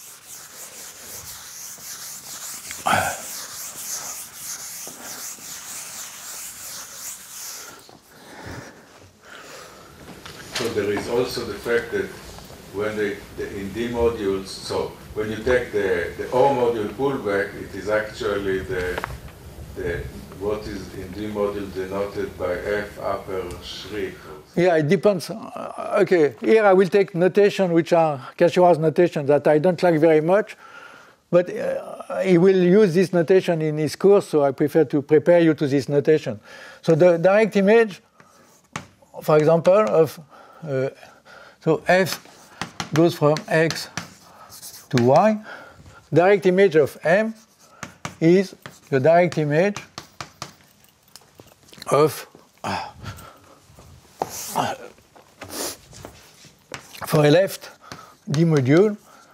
So there is also the fact that when they, the, in D modules, so when you take the, the O module pullback, it is actually the, the what is in D module denoted by F upper shriek. Yeah, it depends. Uh, okay, here I will take notation which are Cashew's notation that I don't like very much, but uh, he will use this notation in his course, so I prefer to prepare you to this notation. So the direct image, for example, of uh, so F goes from X to Y. Direct image of M is the direct image of uh, uh, for a left D module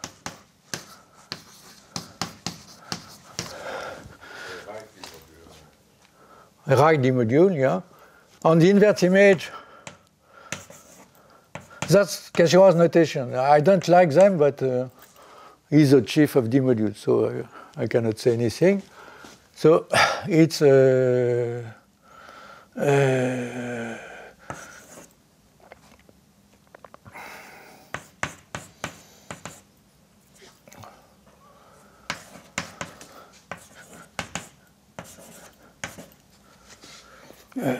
a right D module, yeah. On the inverse image, that's Cashew's notation. I don't like them, but uh, he's the chief of D module, so uh, I cannot say anything. So it's uh, uh, uh,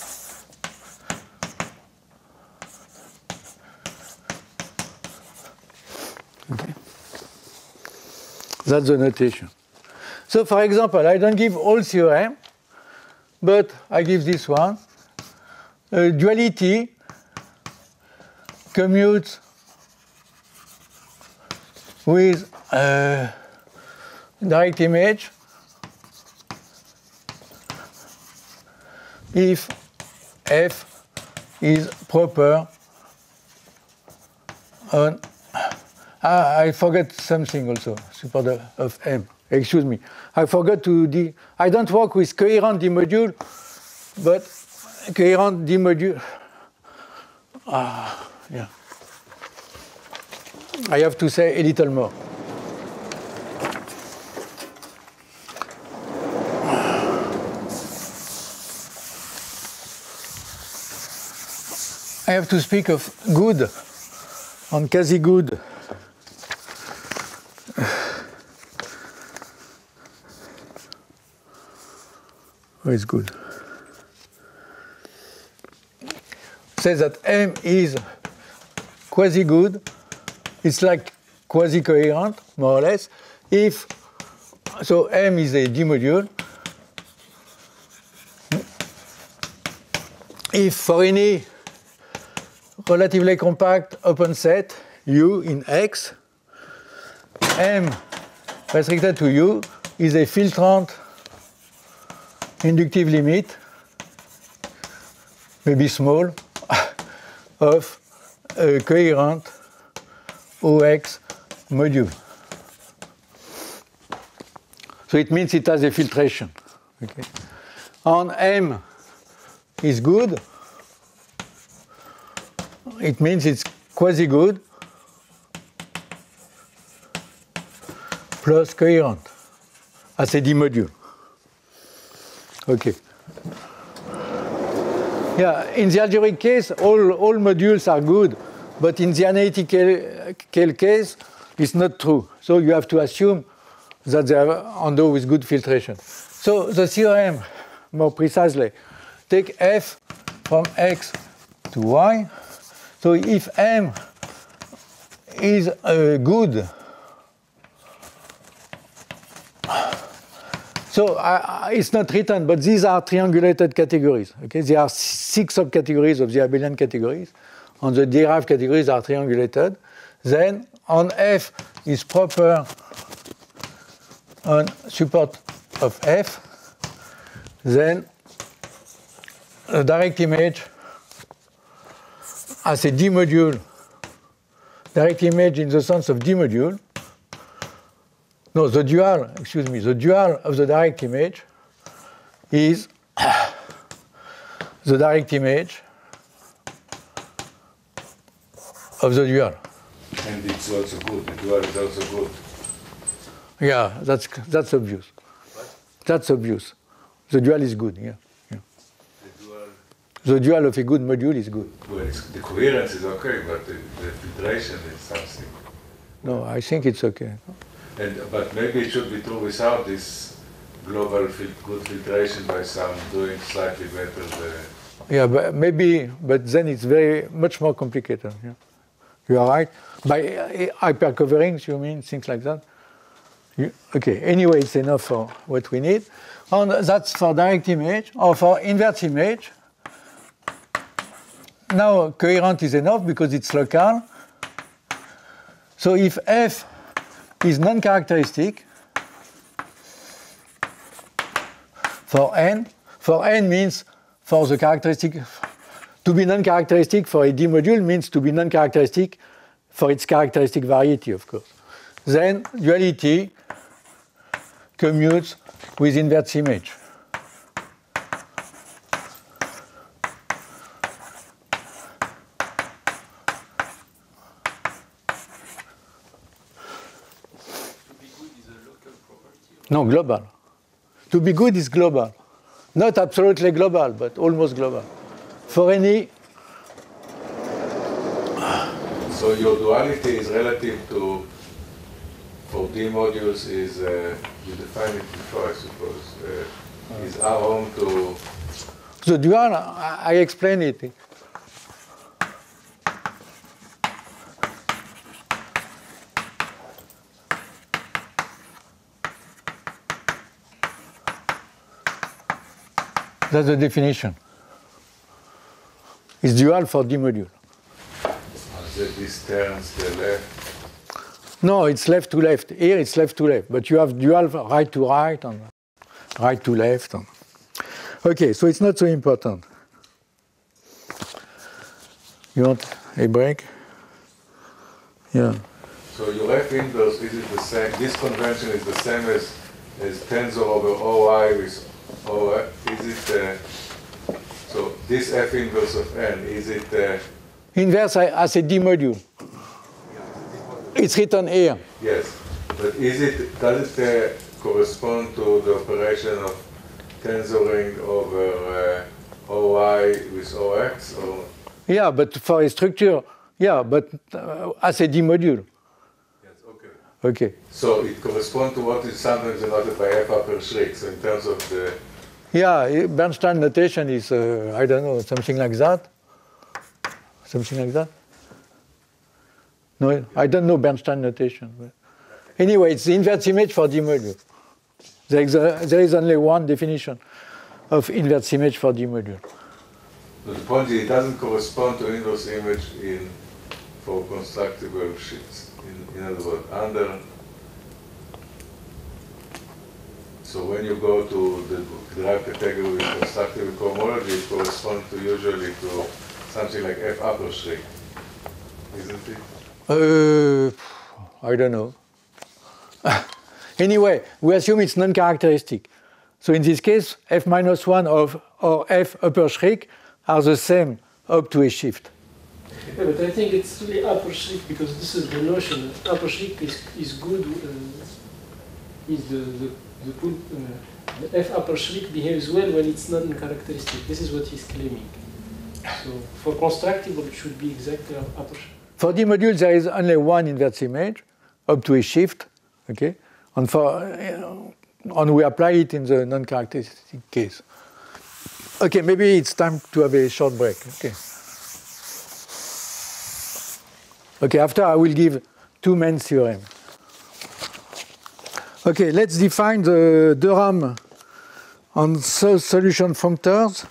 Okay. That's the notation. So for example, I don't give all theorem, but I give this one. Uh, duality commutes with uh, direct image if F is proper on Ah, I forgot something also, support of, of M. Excuse me. I forgot to, de I don't work with coherent D-module, but coherent D-module. Ah, yeah. I have to say a little more. I have to speak of good and quasi-good. Where is good? Says that M is quasi-good. It's like quasi-coherent, more or less. If so, M is a D-module. If for any relatively compact open set U in X, M restricted to U is a filtrant inductive limit, maybe small, of a coherent O X module. So it means it has a filtration. Okay. And M is good. It means it's quasi-good plus coherent as a D-module. Okay. Yeah, in the algebraic case, all, all modules are good, but in the analytical case, it's not true. So you have to assume that they are endowed with good filtration. So the theorem, more precisely, take f from x to y. So if M is uh, good, so uh, it's not written, but these are triangulated categories. Okay, there are six subcategories of the abelian categories, and the derived categories are triangulated. Then on F is proper on support of F. Then the direct image as a D-module, direct image in the sense of D-module. No, the dual, excuse me, the dual of the direct image is the direct image of the dual. And it's also good, the dual is also good. Yeah, that's, that's obvious. What? That's obvious. The dual is good, yeah. yeah. The dual, the dual of a good module is good. well, it's, the coherence is okay, but the, the filtration is something. No, I think it's okay. And, but maybe it should be true without this global fil good filtration by some doing slightly better the... Yeah, but maybe, but then it's very much more complicated. Yeah. You are right. By hypercoverings, you mean things like that? You, okay, anyway, it's enough for what we need. And that's for direct image, or for inverse image. Now, coherent is enough because it's local. So if F is non-characteristic for N, for N means for the characteristic, to be non-characteristic for a D module means to be non-characteristic for its characteristic variety, of course. Then duality commutes with inverse image. No, global. To be good is global. Not absolutely global, but almost global. For any... So your duality is relative to, for D modules, is, uh, you define it before, I suppose, uh, is R home to... The dual, I, I explain it. That's the definition. It's dual for D module. This turns the left. No, it's left to left. Here it's left to left, but you have dual right to right and right to left. And... Okay, so it's not so important. You want a break? Yeah. So your F inverse, is it the same? This convention is the same as, as tensor over O I with O I. Is it, uh, so this F inverse of N, is it? Uh, Inverse as a D module. It's written here. Yes, but is it, does it uh, correspond to the operation of tensoring over uh, O I with O X? Or? Yeah, but for a structure, yeah, but uh, as a D module. Yes, okay. Okay. So it corresponds to what is sometimes denoted by F upper Schrick, so in terms of the... Yeah, Bernstein notation is, uh, I don't know, something like that. Something like that. No, I don't know Bernstein notation. But anyway, it's the inverse image for D module. There is, a, there is only one definition of inverse image for D module. So the point is it doesn't correspond to inverse image in for constructible sheets. In, in other words, under. So when you go to the derived category with constructible cohomology, it corresponds to usually to something like F upper Schrick, isn't it? Uh, I don't know. Anyway, we assume it's non-characteristic. So in this case, F minus one of or F upper Schrick are the same up to a shift. Yeah, but I think it's really upper Schrick because this is the notion that upper Schrick is, is good, uh, is the, the, the, put, uh, the F upper Schrick behaves well when it's non-characteristic. This is what he's claiming. So for constructible, it should be exactly upper Schrick. For D module, there is only one inverse image up to a shift, okay? And for uh, and we apply it in the non-characteristic case. Okay, maybe it's time to have a short break. Okay. Okay, after I will give two main theorems. Okay, let's define the de Rham on so solution functors.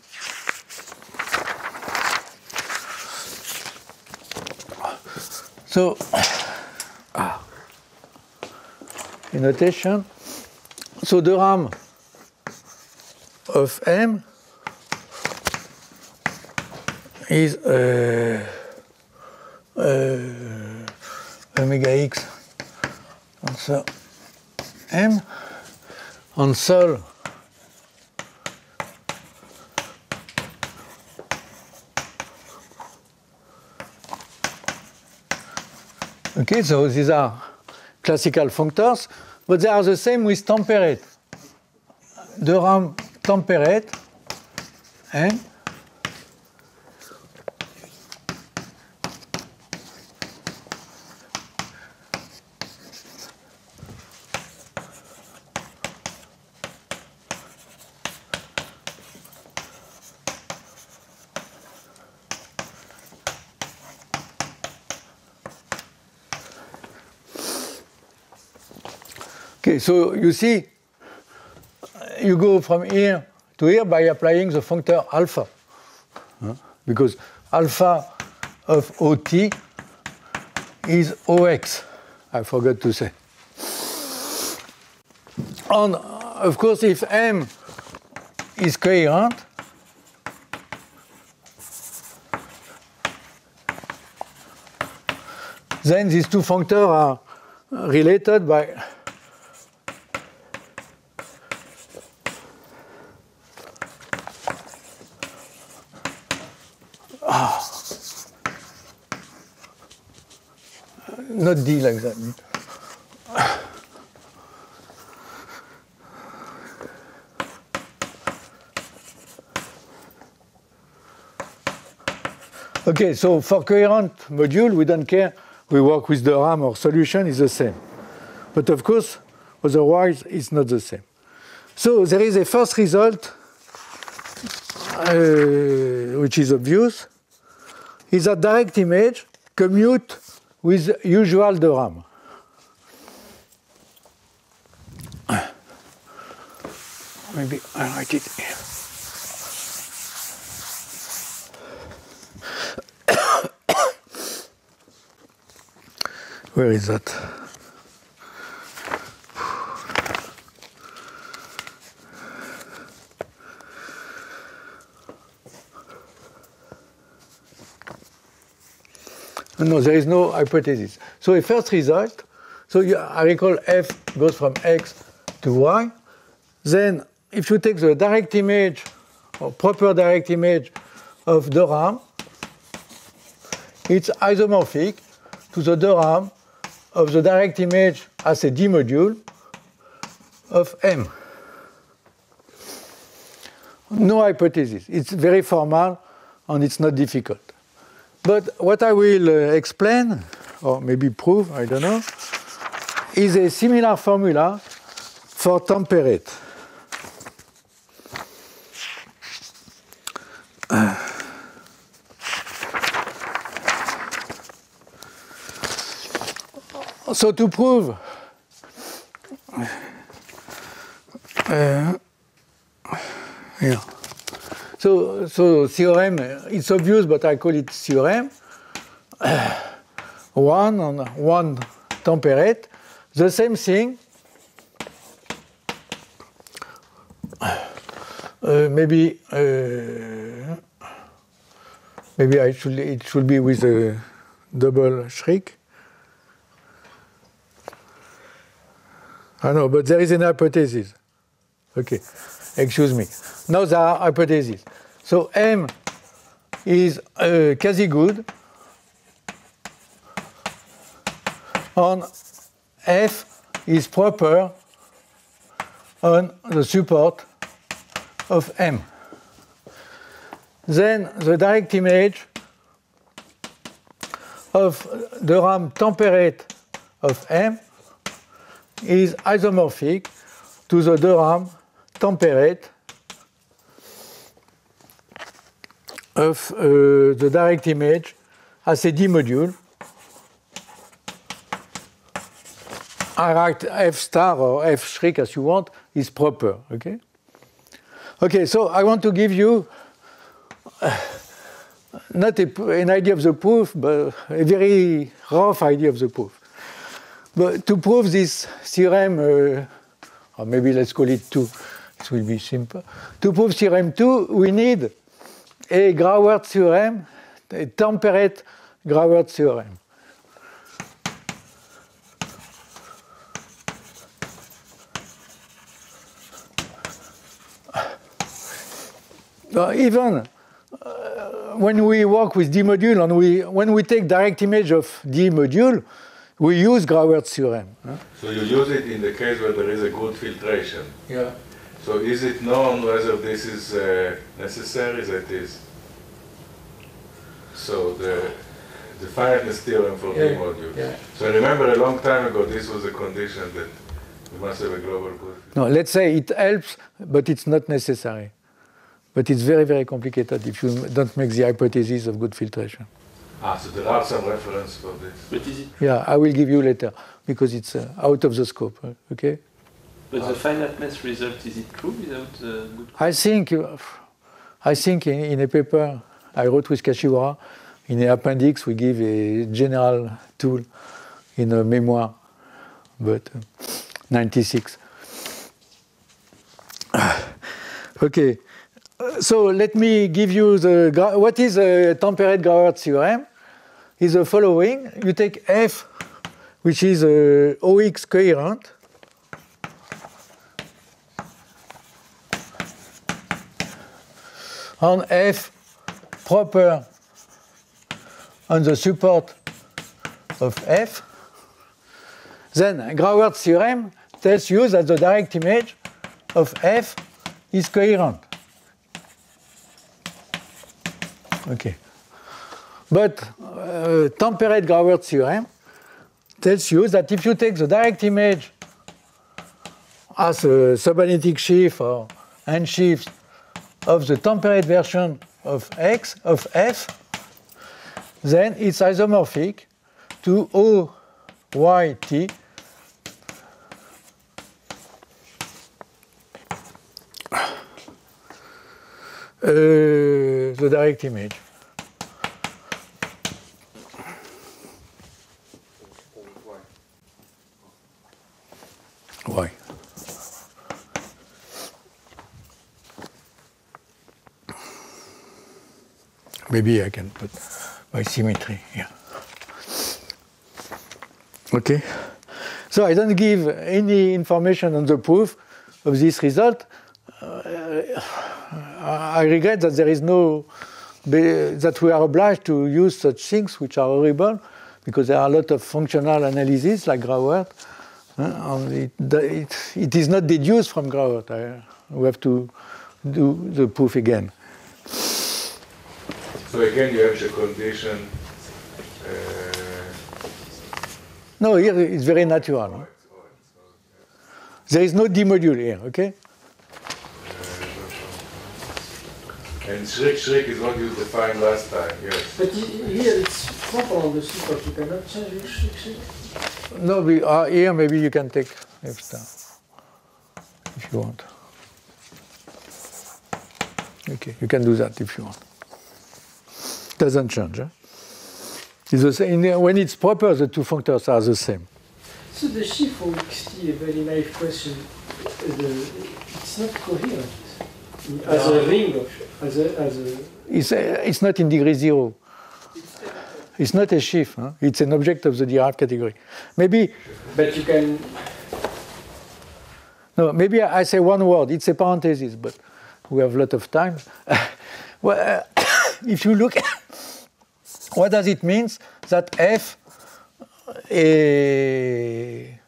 So, ah, a notation. So de Rham of M is uh, uh, omega x answer M on sol okay, so these are classical functors, but they are the same with temperate. De Rham temperate and okay, so you see, you go from here to here by applying the functor alpha, huh? Because alpha of O T is O X, I forgot to say. And of course, if M is coherent, then these two functors are related by ah, not D like that. Okay, so for coherent module, we don't care. We work with the Rham or solution is the same. But of course, otherwise, it's not the same. So there is a first result, uh, which is obvious, is that direct image commute with usual de Rham. Maybe I write it here. Where is that? No, there is no hypothesis. So a first result, so you, I recall f goes from x to y. Then if you take the direct image, or proper direct image of the RAM, it's isomorphic to the theorem of the direct image as a D module of M. No hypothesis. It's very formal and it's not difficult. But what I will uh, explain, or maybe prove, I don't know, is a similar formula for temperate. So to prove uh, yeah. So, so theorem, it's obvious, but I call it theorem. Uh, one on one temperate, the same thing. Uh, maybe uh, maybe I should it should be with a double shriek. I know, but there is an hypothesis. Okay, excuse me. Now there are hypotheses. So M is uh, quasi-good and F is proper on the support of M. Then the direct image of the RAM temperate of M is isomorphic to the theorem temperate of uh, the direct image as a D module. I write F star or F shriek as you want is proper. Okay. Okay. So I want to give you uh, not a, an idea of the proof, but a very rough idea of the proof. But to prove this theorem, uh, or maybe let's call it two, it will be simple. To prove theorem two, we need a Grauert theorem, a temperate Grauert theorem. Uh, even uh, when we work with D module and we, when we take direct image of D module, we use Grauert's theorem. Huh? So you use it in the case where there is a good filtration. Yeah. So is it known whether this is uh, necessary? That is. So the the finiteness theorem for yeah. D module. Yeah. So I remember a long time ago this was a condition that you must have a global good. No, let's say it helps, but it's not necessary. But it's very, very complicated if you don't make the hypothesis of good filtration. Ah, so there are some references for this. But is it? Yeah, I will give you later because it's uh, out of the scope. Okay. But the finiteness result, is it true without uh, good? I think, uh, I think in, in a paper I wrote with Schapira, in the appendix we give a general tool in a memoir, but uh, ninety-six. Okay. So let me give you the, what is a temperate Grauert theorem? Is the following. You take F, which is a O X coherent, and F proper on the support of F. Then Grauert's theorem tells you that the direct image of F is coherent. Okay. But uh, temperate Grauert's theorem tells you that if you take the direct image as a subanalytic sheaf or Indsheaves of the temperate version of X, of F, then it's isomorphic to O Y T Uh, the direct image. Why? Maybe I can put by symmetry here. Okay. So I don't give any information on the proof of this result. Uh, I regret that there is no, that we are obliged to use such things which are horrible, because there are a lot of functional analysis like Grauert. Uh, and it, it, it is not deduced from Grauert. I, we have to do the proof again. So again, you have the condition. Uh, no, here it's very natural. Huh? There is no D module here, okay? And Schrick Schrick is what you defined last time, yes. But here it's proper on the super, you cannot change your Schrick Schrick? No, we are here, maybe you can take extra if you want. Okay, you can do that if you want. Doesn't change. Huh? It's the same. When it's proper, the two functors are the same. So the sheaf for X T, a very naive question, the, it's not coherent as a ring of, as a, as a... It's, a, it's not in degree zero. It's not a sheaf. Huh? It's an object of the derived category. Maybe... But you can... No, maybe I say one word. It's a parenthesis, but we have a lot of time. Well, uh, if you look, what does it mean that F a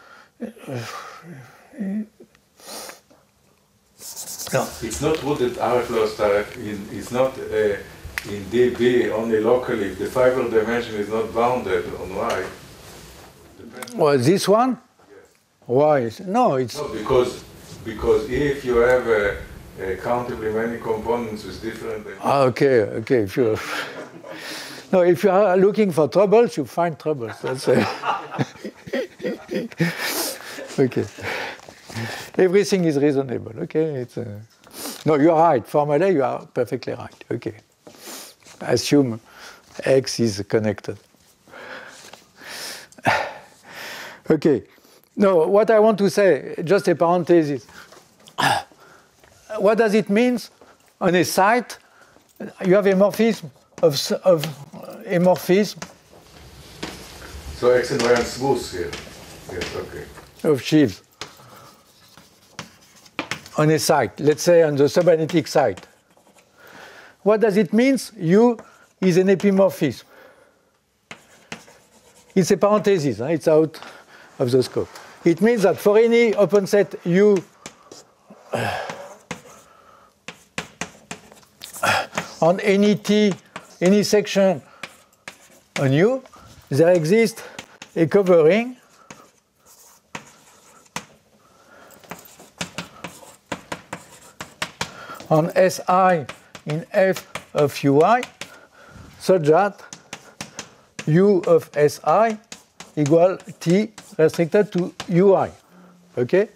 no. It's not true that R F low star F in, is not uh, in dB only locally. If the fiber dimension is not bounded on Y. Well, this one? Yes. Why? No, it's no, because because if you have a, a countably many components with different. Ah, okay, okay. If you no, if you are looking for troubles, you find troubles. That's uh, okay. Everything is reasonable. Okay, it's uh, no, you are right. Formally, you are perfectly right. Okay, assume X is connected. Okay. No, what I want to say, just a parenthesis. What does it mean on a site? You have a morphism of, of a morphism. So X and Y are smooth here. Yes, okay. Of sheaves on a site. Let's say on the subanalytic site. What does it mean? U is an epimorphism. It's a parenthesis. Huh? It's out of the scope. It means that for any open set U on any T, any section on U, there exists a covering on S I in F of U I such that U of S I equal T restricted to U I. Okay?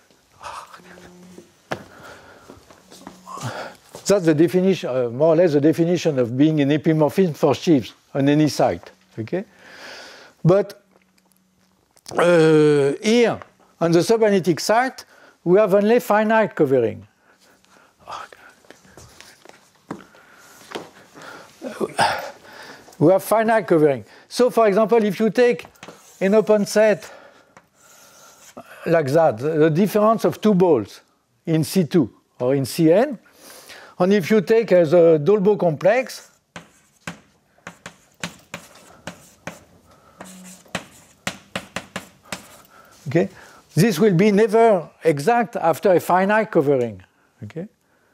That's the definition, uh, more or less the definition of being an epimorphism for sheaves on any site. Okay? But uh, here, on the subanalytic site, we have only finite covering. We have finite covering. So, for example, if you take an open set like that, the difference of two balls in C two or in C N, and if you take uh, the Dolbeault complex, okay, this will be never exact after a finite covering. Okay.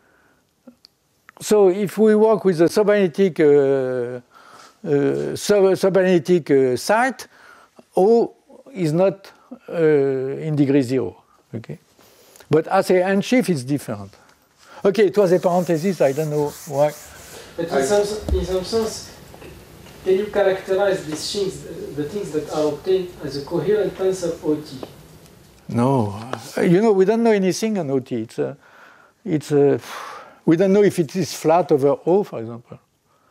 So if we work with a subanalytic uh, uh, sub subanalytic uh, site, O is not uh, in degree zero. Okay, but as a Indsheaf, it's different. Okay, it was a parenthesis. I don't know why. But in some, in some sense, can you characterize these things, the things that are obtained as a coherent tensor O T? No, you know, we don't know anything on O T. It's a, it's a, we don't know if it is flat over O, for example.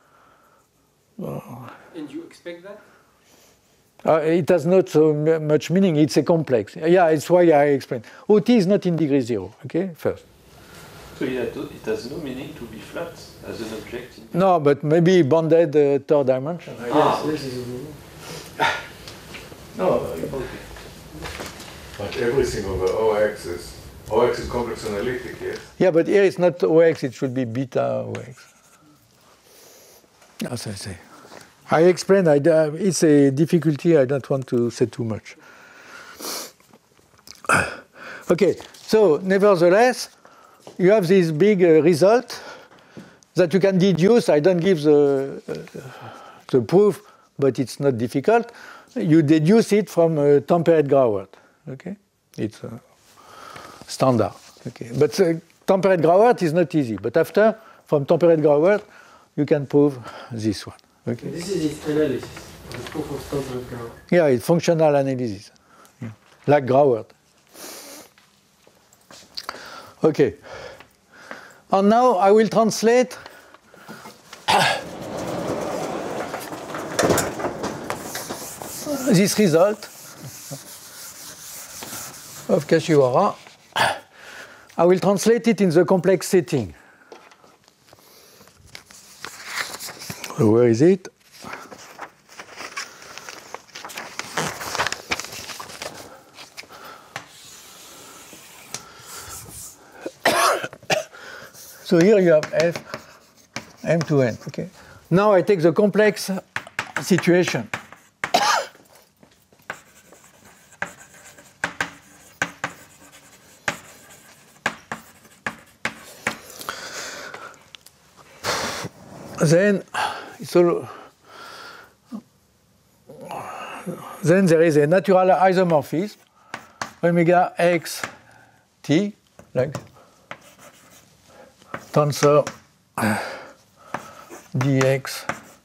Oh. And you expect that? Uh, it has not so much meaning. It's a complex. Yeah, it's why I explained. O T is not in degree zero. Okay, first. So it has no meaning to be flat as an object? No, but maybe bounded uh, third dimension. Ah, yes, this is No, okay. But everything over O X is, O X is complex analytic, yes? Yeah, but here it's not O X, it should be beta O X. As I say. I explained, I, it's a difficulty, I don't want to say too much. Okay, so nevertheless, you have this big uh, result that you can deduce. I don't give the, uh, the proof, but it's not difficult. You deduce it from uh, temperate Grauert. Okay, it's uh, standard. Okay, but uh, temperate Grauert is not easy. But after, from temperate Grauert, you can prove this one. Okay. This is its analysis, the proof of temperate Grauert. Yeah, it's functional analysis, yeah. Like Grauert. Okay. And now I will translate this result of Kashiwara. I will translate it in the complex setting. So where is it? So here you have F, M to N. Okay. Now I take the complex situation. Then, so, then there is a natural isomorphism, omega x t, like tensor dx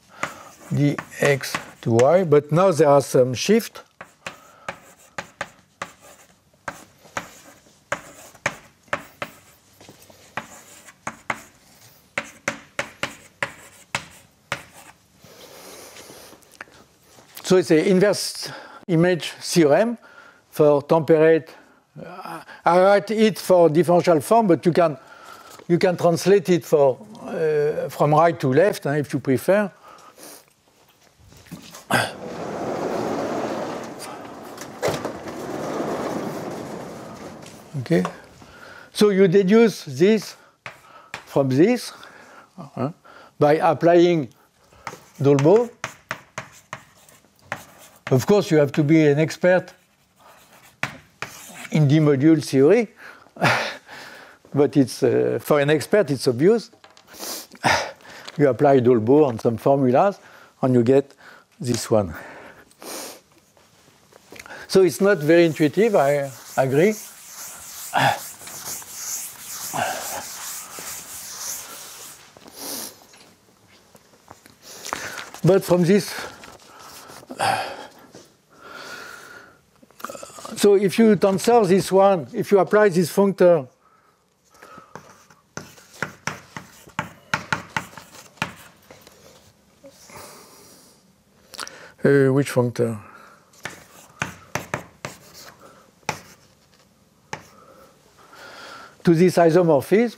dx to y, but now there are some shift. So it's an inverse image theorem for temperate. Uh, I write it for differential form, but you can you can translate it for uh, from right to left, hein, if you prefer. Okay. So you deduce this from this uh, by applying Dolbeault. Of course, you have to be an expert in D-module theory, but it's uh, for an expert, it's obvious. You apply Dolbeault on some formulas, and you get this one. So it's not very intuitive, I agree. But from this, so if you tensor this one, if you apply this functor, uh, which functor? To this isomorphism,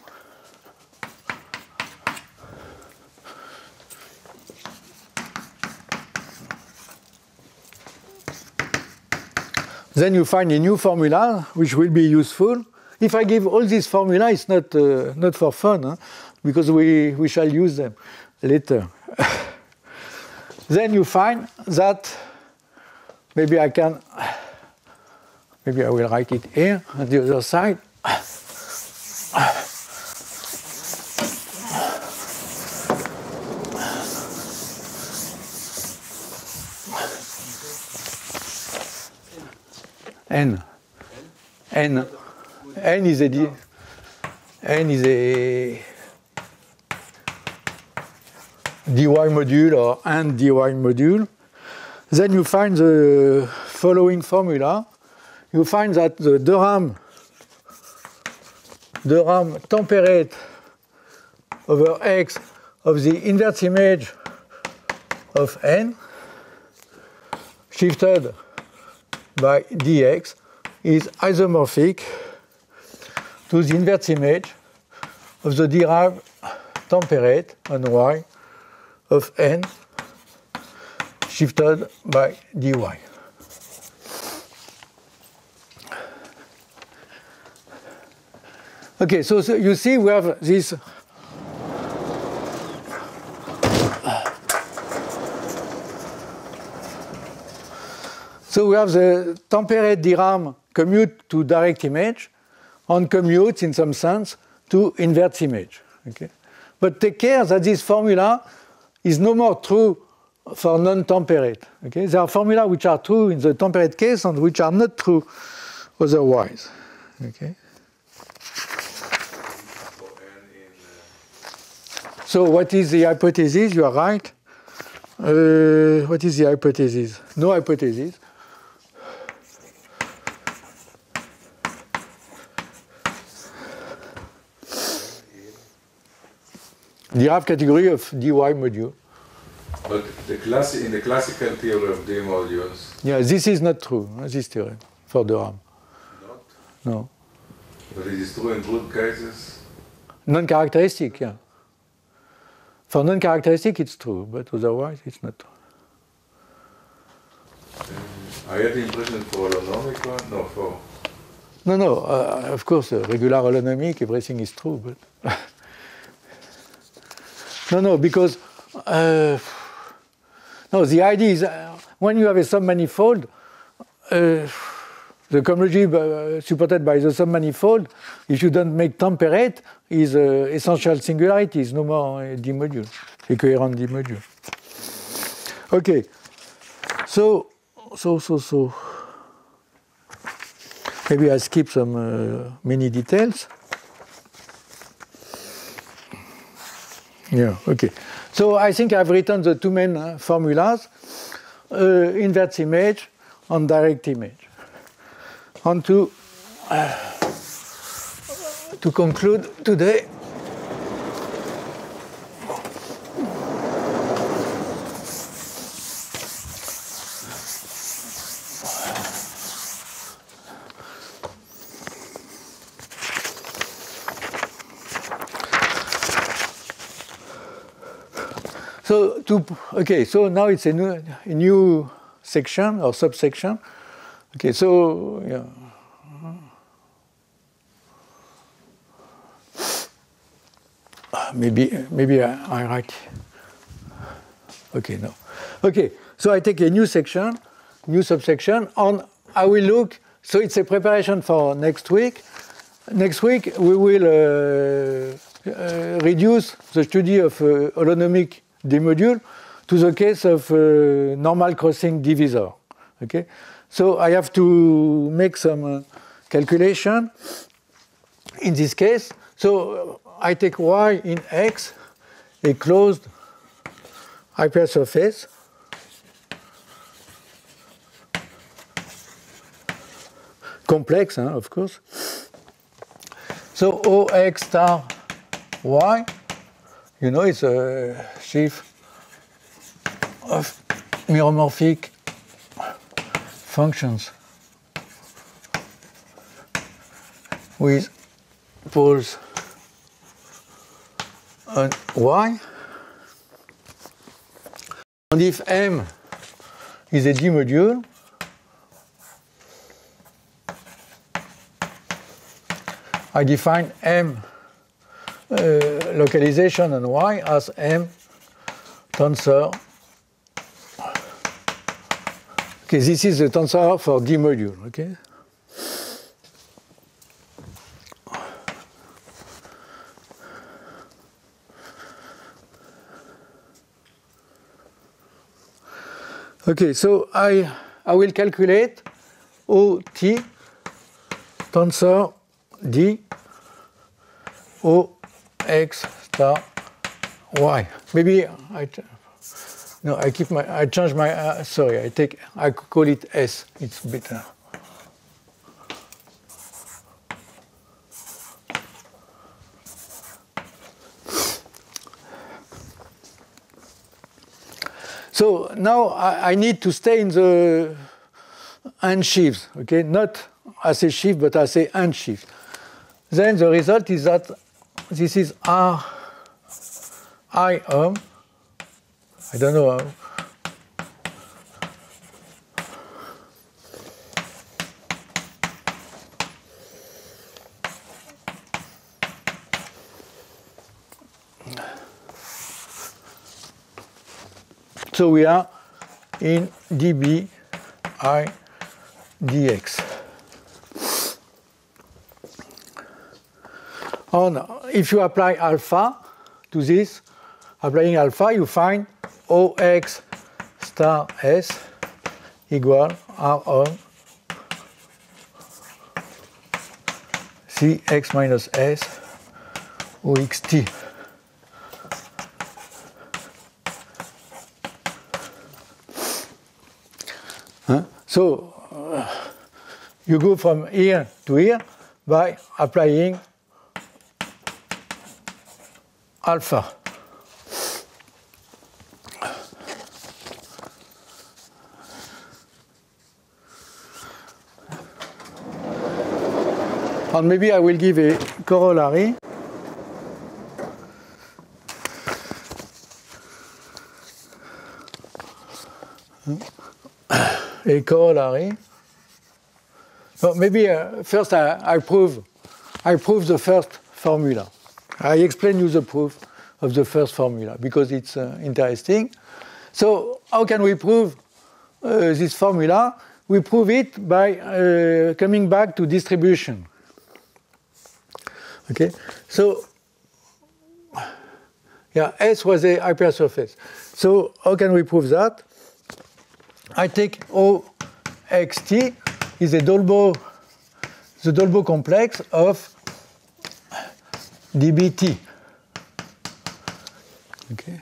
then you find a new formula which will be useful. If I give all these formula, it's not uh, not for fun, huh? Because we, we shall use them later. Then you find that maybe I can, maybe I will write it here on the other side. N. N. N is a D. N is a dy module or and dy module. Then you find the following formula. You find that the Durham, Durham temperate over X of the inverse image of N shifted by dx is isomorphic to the inverse image of the derived temperate on y of n shifted by dy. Okay, so, so you see we have this. So we have the temperate D RAM commute to direct image and commutes in some sense to inverse image. Okay? But take care that this formula is no more true for non-temperate. Okay? There are formulas which are true in the temperate case and which are not true otherwise. Okay? So what is the hypothesis? You are right. Uh, what is the hypothesis? No hypothesis. The half category of dy module. But the class in the classical theory of D modules. Yeah, this is not true, this theorem, for the RAM. Not? No. But it is true in good cases? Non-characteristic, yeah. For non-characteristic, it's true, but otherwise, it's not true. Um, I had the impression for holonomic one, no, for... No, no, uh, of course, uh, regular holonomic, everything is true, but... no, no, because... Uh, no, the idea is, uh, when you have a submanifold, uh, the cohomology uh, supported by the submanifold, if you don't make temperate, is uh, essential singularity, is no more a D module, a coherent D module. Okay, so, so, so, so. Maybe I skip some uh, many details. Yeah, okay. So I think I've written the two main uh, formulas, uh, inverse image and direct image. And to, uh, to conclude today, so to, okay, so now it's a new, a new section or subsection. Okay, so, yeah. Maybe, maybe I, I write. Okay, no. Okay, so I take a new section, new subsection, and I will look. So it's a preparation for next week. Next week we will uh, uh, reduce the study of uh, holonomic D module to the case of uh, normal crossing divisor. Okay, so I have to make some uh, calculation in this case. So I take y in X, a closed hypersurface, complex, huh, of course. So O X star Y, you know, it's a sheaf of meromorphic functions with poles on Y. And if M is a D module, I define M uh, localization on Y as M tensor. Okay, this is the tensor for D module, okay? Okay, so I, I will calculate O T tensor D O X star Y. Maybe I, no, I keep my, I change my, uh, sorry, I take, I call it S, it's better. So now I, I need to stay in the Indsheaves, okay? Not as a sheaf, but as a Indsheaf. Then the result is that this is R I ohm. I don't know how. So we are in dB I dx. And if you apply alpha to this, applying alpha, you find O x star S equal R on C x minus S O x t. Huh? So uh, you go from here to here by applying alpha. And maybe I will give a corollary. A corollary. So maybe uh, first I, I prove I prove the first formula. I explain you the proof of the first formula because it's uh, interesting. So how can we prove uh, this formula? We prove it by uh, coming back to distribution. Okay, so yeah, S was a hypersurface. So how can we prove that? I take O x t is a Dolbeau, the Dolbeau complex of dBt. Okay.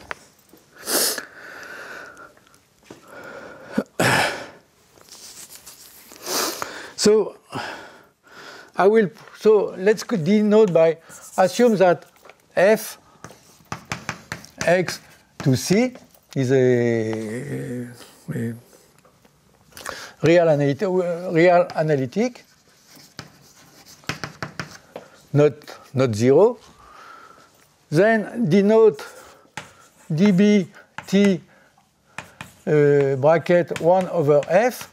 So I will. So let's denote by assume that f x to c is a, a real analytic, real analytic, not not zero. Then denote dBt uh, bracket one over f.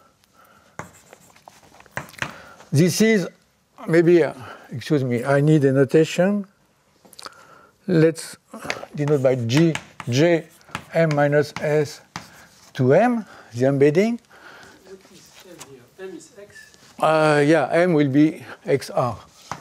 This is maybe, uh, excuse me, I need a notation. Let's denote by G, J, M minus S to M, the embedding. What is M here? M is X? Uh, yeah, M will be X R.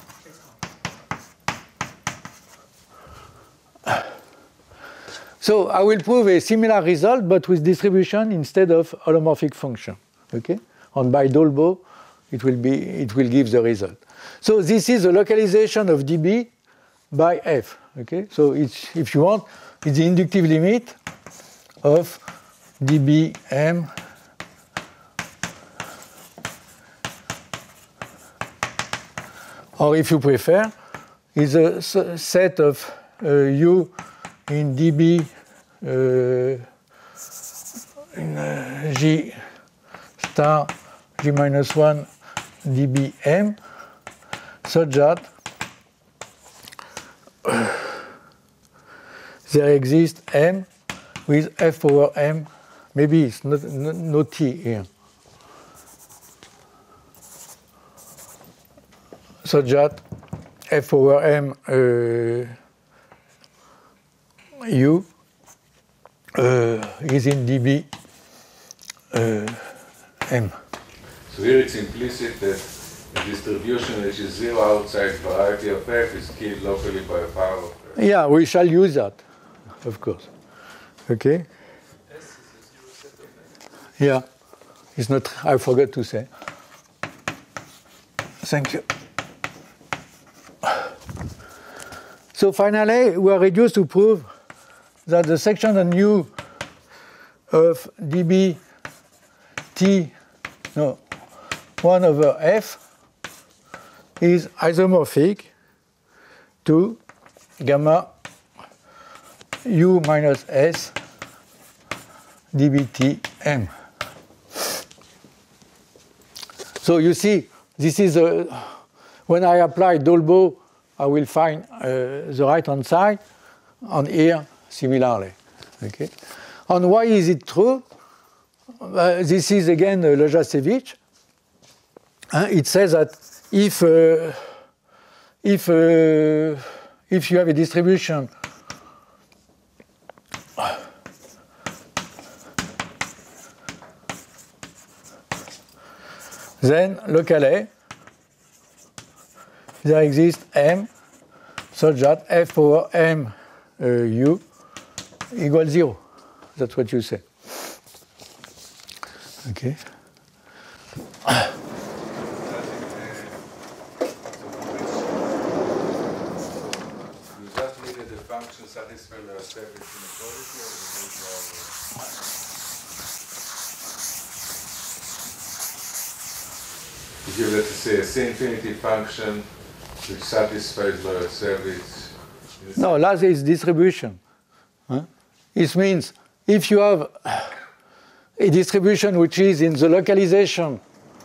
So I will prove a similar result, but with distribution instead of holomorphic function. Okay, and by Dolbeau, it will be it will give the result. So this is the localization of dB by f. Okay, so it's, if you want, it's the inductive limit of dBm or if you prefer, is a set of uh, u in dB uh, in uh, g star g minus one dBm such that uh, there exists m with f over m. Maybe it's not no, no t here. Such that f over m uh, u uh, is in dB uh, m. So here it's implicit that a distribution which is zero outside variety of f is killed locally by a power of f. Yeah, we shall use that, of course. Okay? S is a zero set of f. Yeah, it's not, I forgot to say. Thank you. So finally, we are reduced to prove that the section on U of dB t, no, one over f is isomorphic to gamma u minus s dBt m. So you see, this is a, when I apply Dolbeau, I will find uh, the right-hand side, and here similarly. Okay. And why is it true? Uh, this is again uh, Lojasevich. Uh, it says that if uh, if uh, if you have a distribution then locally there exists M such that f power m uh, u equals zero. That's what you say. Okay. Satisfy the service inequality, or you need more? You give, let's say, a C-infinity function which satisfies the service. No, last is distribution. Huh? It means if you have a distribution which is in the localization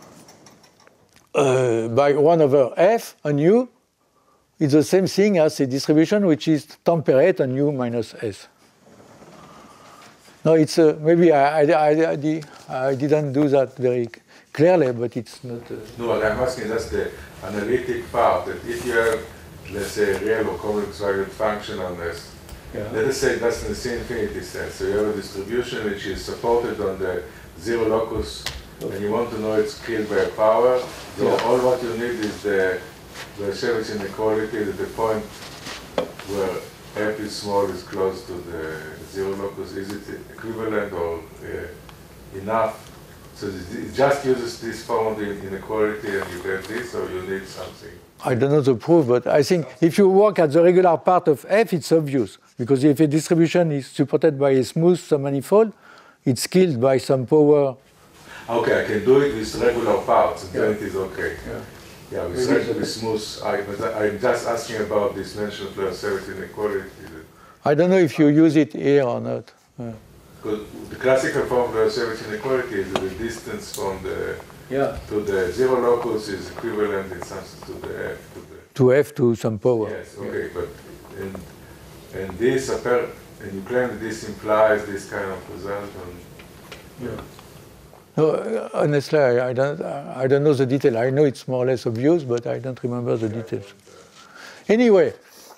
uh, by one over f on u, it's the same thing as a distribution which is temperate on u minus s. No, it's uh, maybe I, I, I, I didn't do that very clearly, but it's not. Uh, no, what I'm asking, that's the analytic part. That if you have, let's say, a real or complex valued function on this, yeah. Let us say that's in the C-infinity sense. So you have a distribution which is supported on the zero locus, okay. And you want to know it's killed by a power. So yeah. All what you need is the the service inequality at the point where f is small is close to the zero locus. Is it equivalent or uh, enough? So it just uses this form of the inequality and you get this, or you need something? I don't know the proof, but I think if you work at the regular part of f, it's obvious. Because if a distribution is supported by a smooth submanifold, it's killed by some power. Okay, I can do it with regular parts, and yeah. Then it is okay. Yeah. Yeah, with regular smooth, I, but I'm just asking about this mention of the service inequality. I don't know if you use it here or not. Yeah. Because the classical form of the service inequality is that the distance from the yeah. to the zero locus is equivalent in some sense to the f. To, the to f to some power. Yes, okay, yeah. But and, and this, and you claim that this implies this kind of result on. Yeah. No, honestly, I, I don't. I don't know the detail. I know it's more or less obvious, but I don't remember the details. Anyway,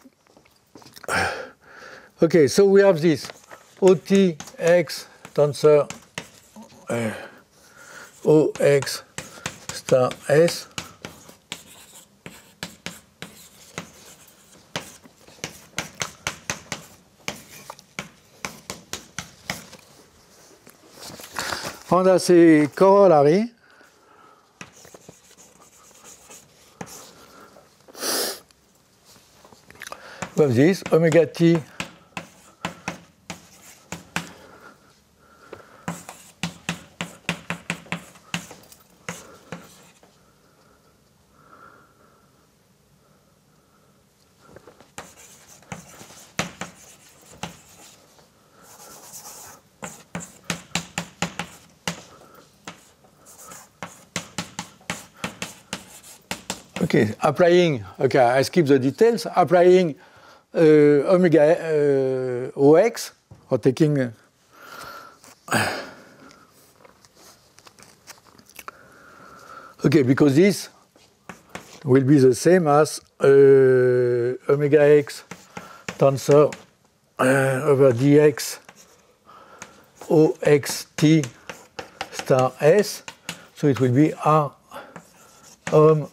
okay. So we have this O T x tensor uh, O x star s. And as a corollary, we have this omega t Okay, applying, okay, I skip the details, applying uh, omega uh, O x, or taking, uh, okay, because this will be the same as uh, omega x tensor uh, over dx O x t star s, so it will be R om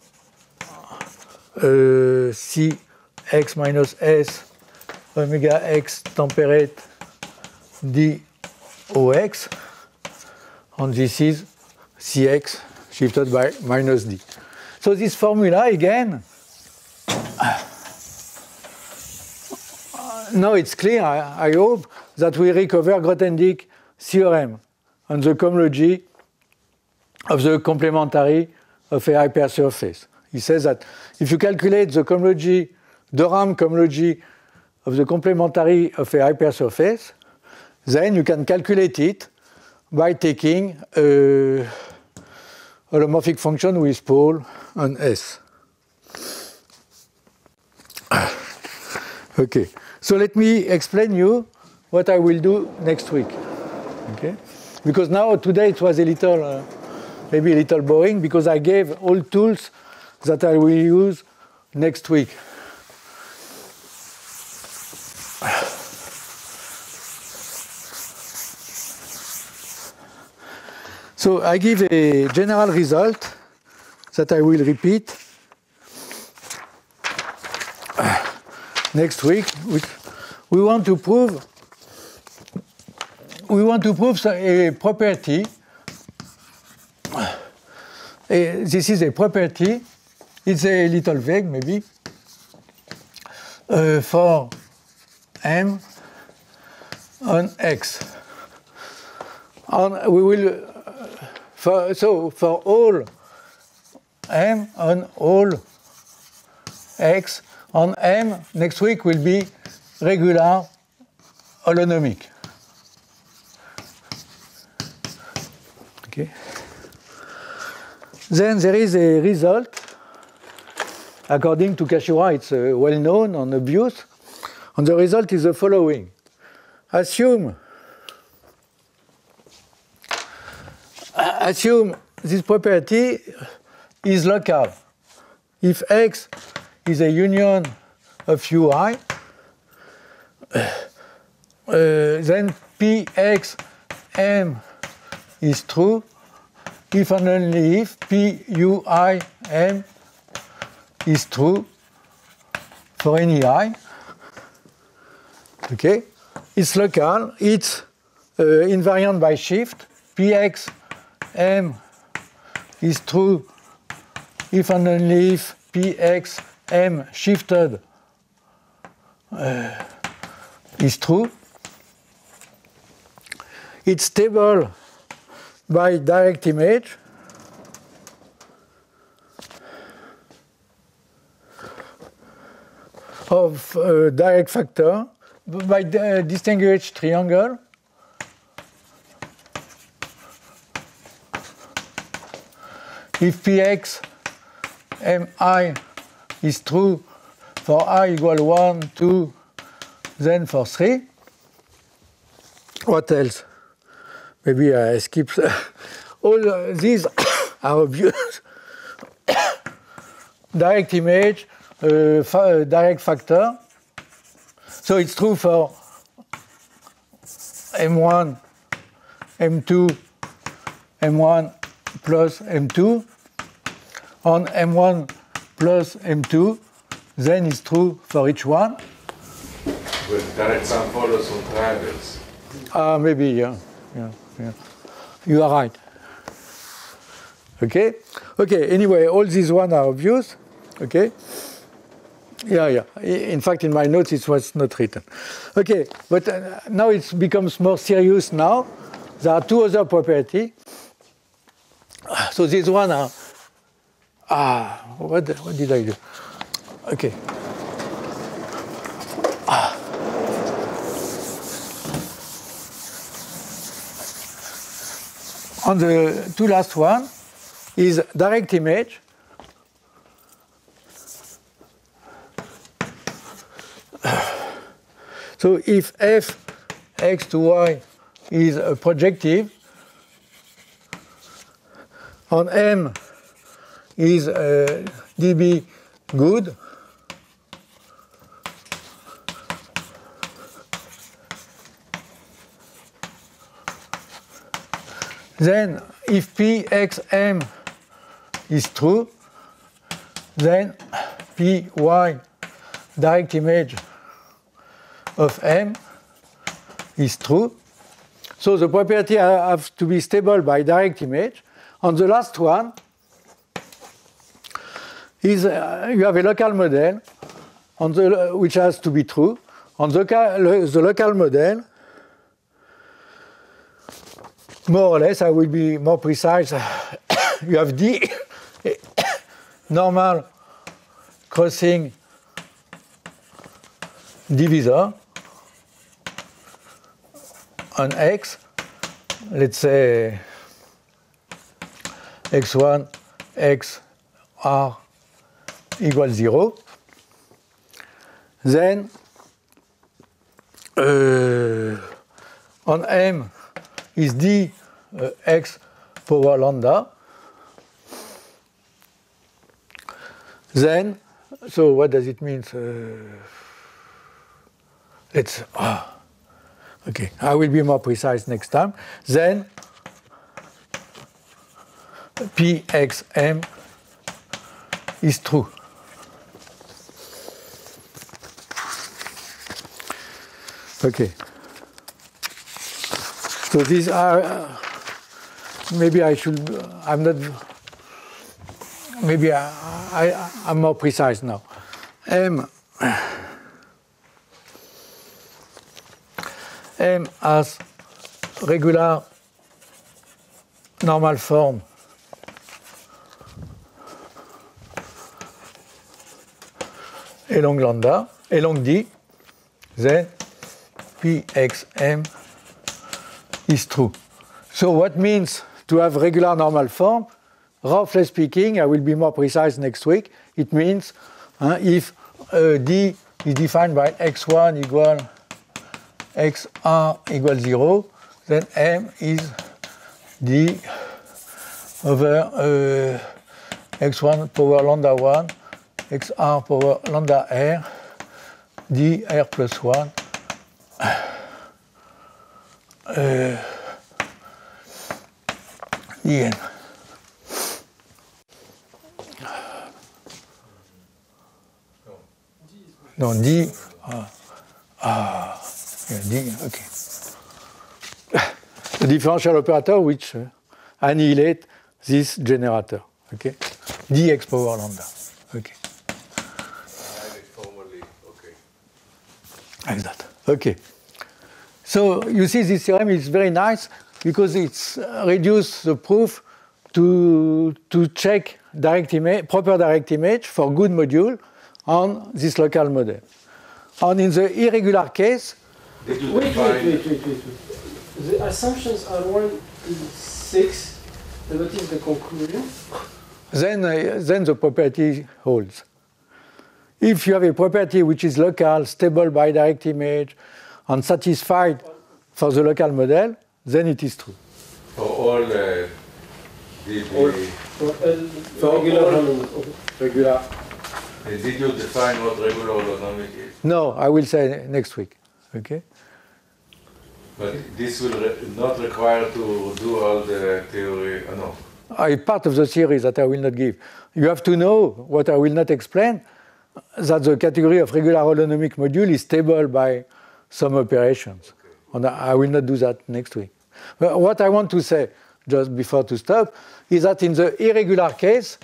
Uh, C x minus S omega x temperate d O x, and this is C x shifted by minus d. So this formula again, now it's clear, I, I hope, that we recover Grothendieck theorem on the cohomology of the complementary of a hypersurface. He says that if you calculate the cohomology, the Ram cohomology of the complementary of a hypersurface, then you can calculate it by taking a holomorphic function with pole on S. Okay, so let me explain you what I will do next week. Okay, because now today it was a little, uh, maybe a little boring because I gave all tools that I will use next week. So I give a general result that I will repeat next week. Which we want to prove. We want to prove a property. A, this is a property. It's a little vague, maybe. Uh, for M on X. On we will uh, for so for all M on all X on M next week will be regular holonomic. Okay. Then there is a result. According to Schapira, it's uh, well known and obvious. And the result is the following. Assume, assume this property is local. If X is a union of Ui, uh, then P X M is true if and only if P U I M is true for any I. Okay, it's local. It's uh, invariant by shift. P X M is true if and only if P X M shifted uh, is true. It's stable by direct image. Of uh, direct factor by the distinguished triangle. If P X M I is true for I equal one, two, then for three. What else? Maybe I skip. All uh, these are obvious. Direct image. Uh, fa direct factor. So it's true for M one, M two, M one plus M two. On M one plus M two, then it's true for each one. With direct sum follows from triangles. Ah, uh, maybe, yeah. yeah, yeah. You are right. Okay? Okay, anyway, all these ones are obvious. Okay? Yeah, yeah. In fact, in my notes, it was not written. Okay, but uh, now it becomes more serious now. There are two other properties. So these one are, ah, what, what did I do? Okay. Ah. On the two last one is direct image. So if f x to y is a projective, on M is uh, dB good, then if P X M is true, then P Y direct image of M is true. So the property has to be stable by direct image. On the last one, is uh, you have a local model on the, which has to be true. On the, the local model, more or less, I will be more precise, you have D, normal crossing divisor on X, let's say x one, x r equals zero. Then uh, on M is d uh, x power lambda. Then, so what does it mean? Uh, let's, ah, okay, I will be more precise next time. Then P X M is true. Okay. So these are, uh, maybe I should, uh, I'm not, maybe I, I, I'm more precise now. M, M has regular normal form along lambda, along D, then P X M is true. So what means to have regular normal form? Roughly speaking, I will be more precise next week. It means uh, if uh, D is defined by x one equal x r equals zero, then M is D over uh, x one power lambda one, x r power lambda r, d r plus one, uh, dn. No, d, ah, ah, yeah, d, okay. The differential operator which uh, annihilate this generator, okay? Dx power lambda, okay. Like that, okay. So you see this theorem is very nice because it's uh, reduced the proof to, to check direct image, proper direct image for good module on this local model. And in the irregular case, wait, wait, wait, wait, wait, wait. The assumptions are one in six. And what is the conclusion? Then, uh, then the property holds. If you have a property which is local, stable by direct image, and satisfied for the local model, then it is true. For all uh, the, the Or for, L, for regular holonomic. Regular. uh, did you define what regular holonomic is? No, I will say next week. Okay. But this will re not require to do all the theory. Uh, no. A part of the theory that I will not give. You have to know what I will not explain, that the category of regular holonomic module is stable by some operations. Okay. And I will not do that next week. But what I want to say, just before to stop, is that in the irregular case,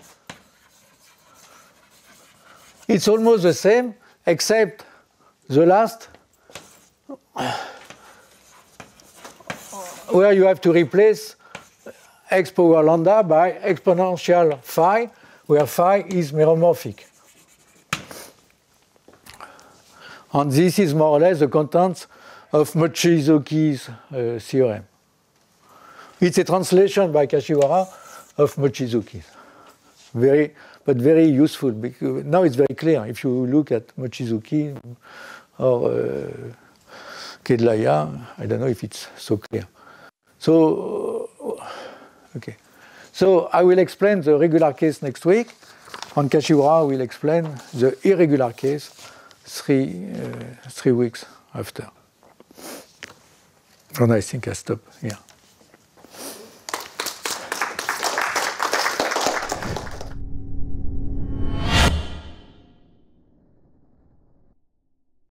it's almost the same, except the last, where you have to replace x power lambda by exponential phi, where phi is meromorphic. And this is more or less the contents of Mochizuki's uh, theorem. It's a translation by Kashiwara of Mochizuki's. Very, but very useful, because now it's very clear. If you look at Mochizuki or uh, Kedlaya, I don't know if it's so clear. So, okay. So I will explain the regular case next week, and Kashiwara will explain the irregular case three, uh, three weeks after. And I think I stop here.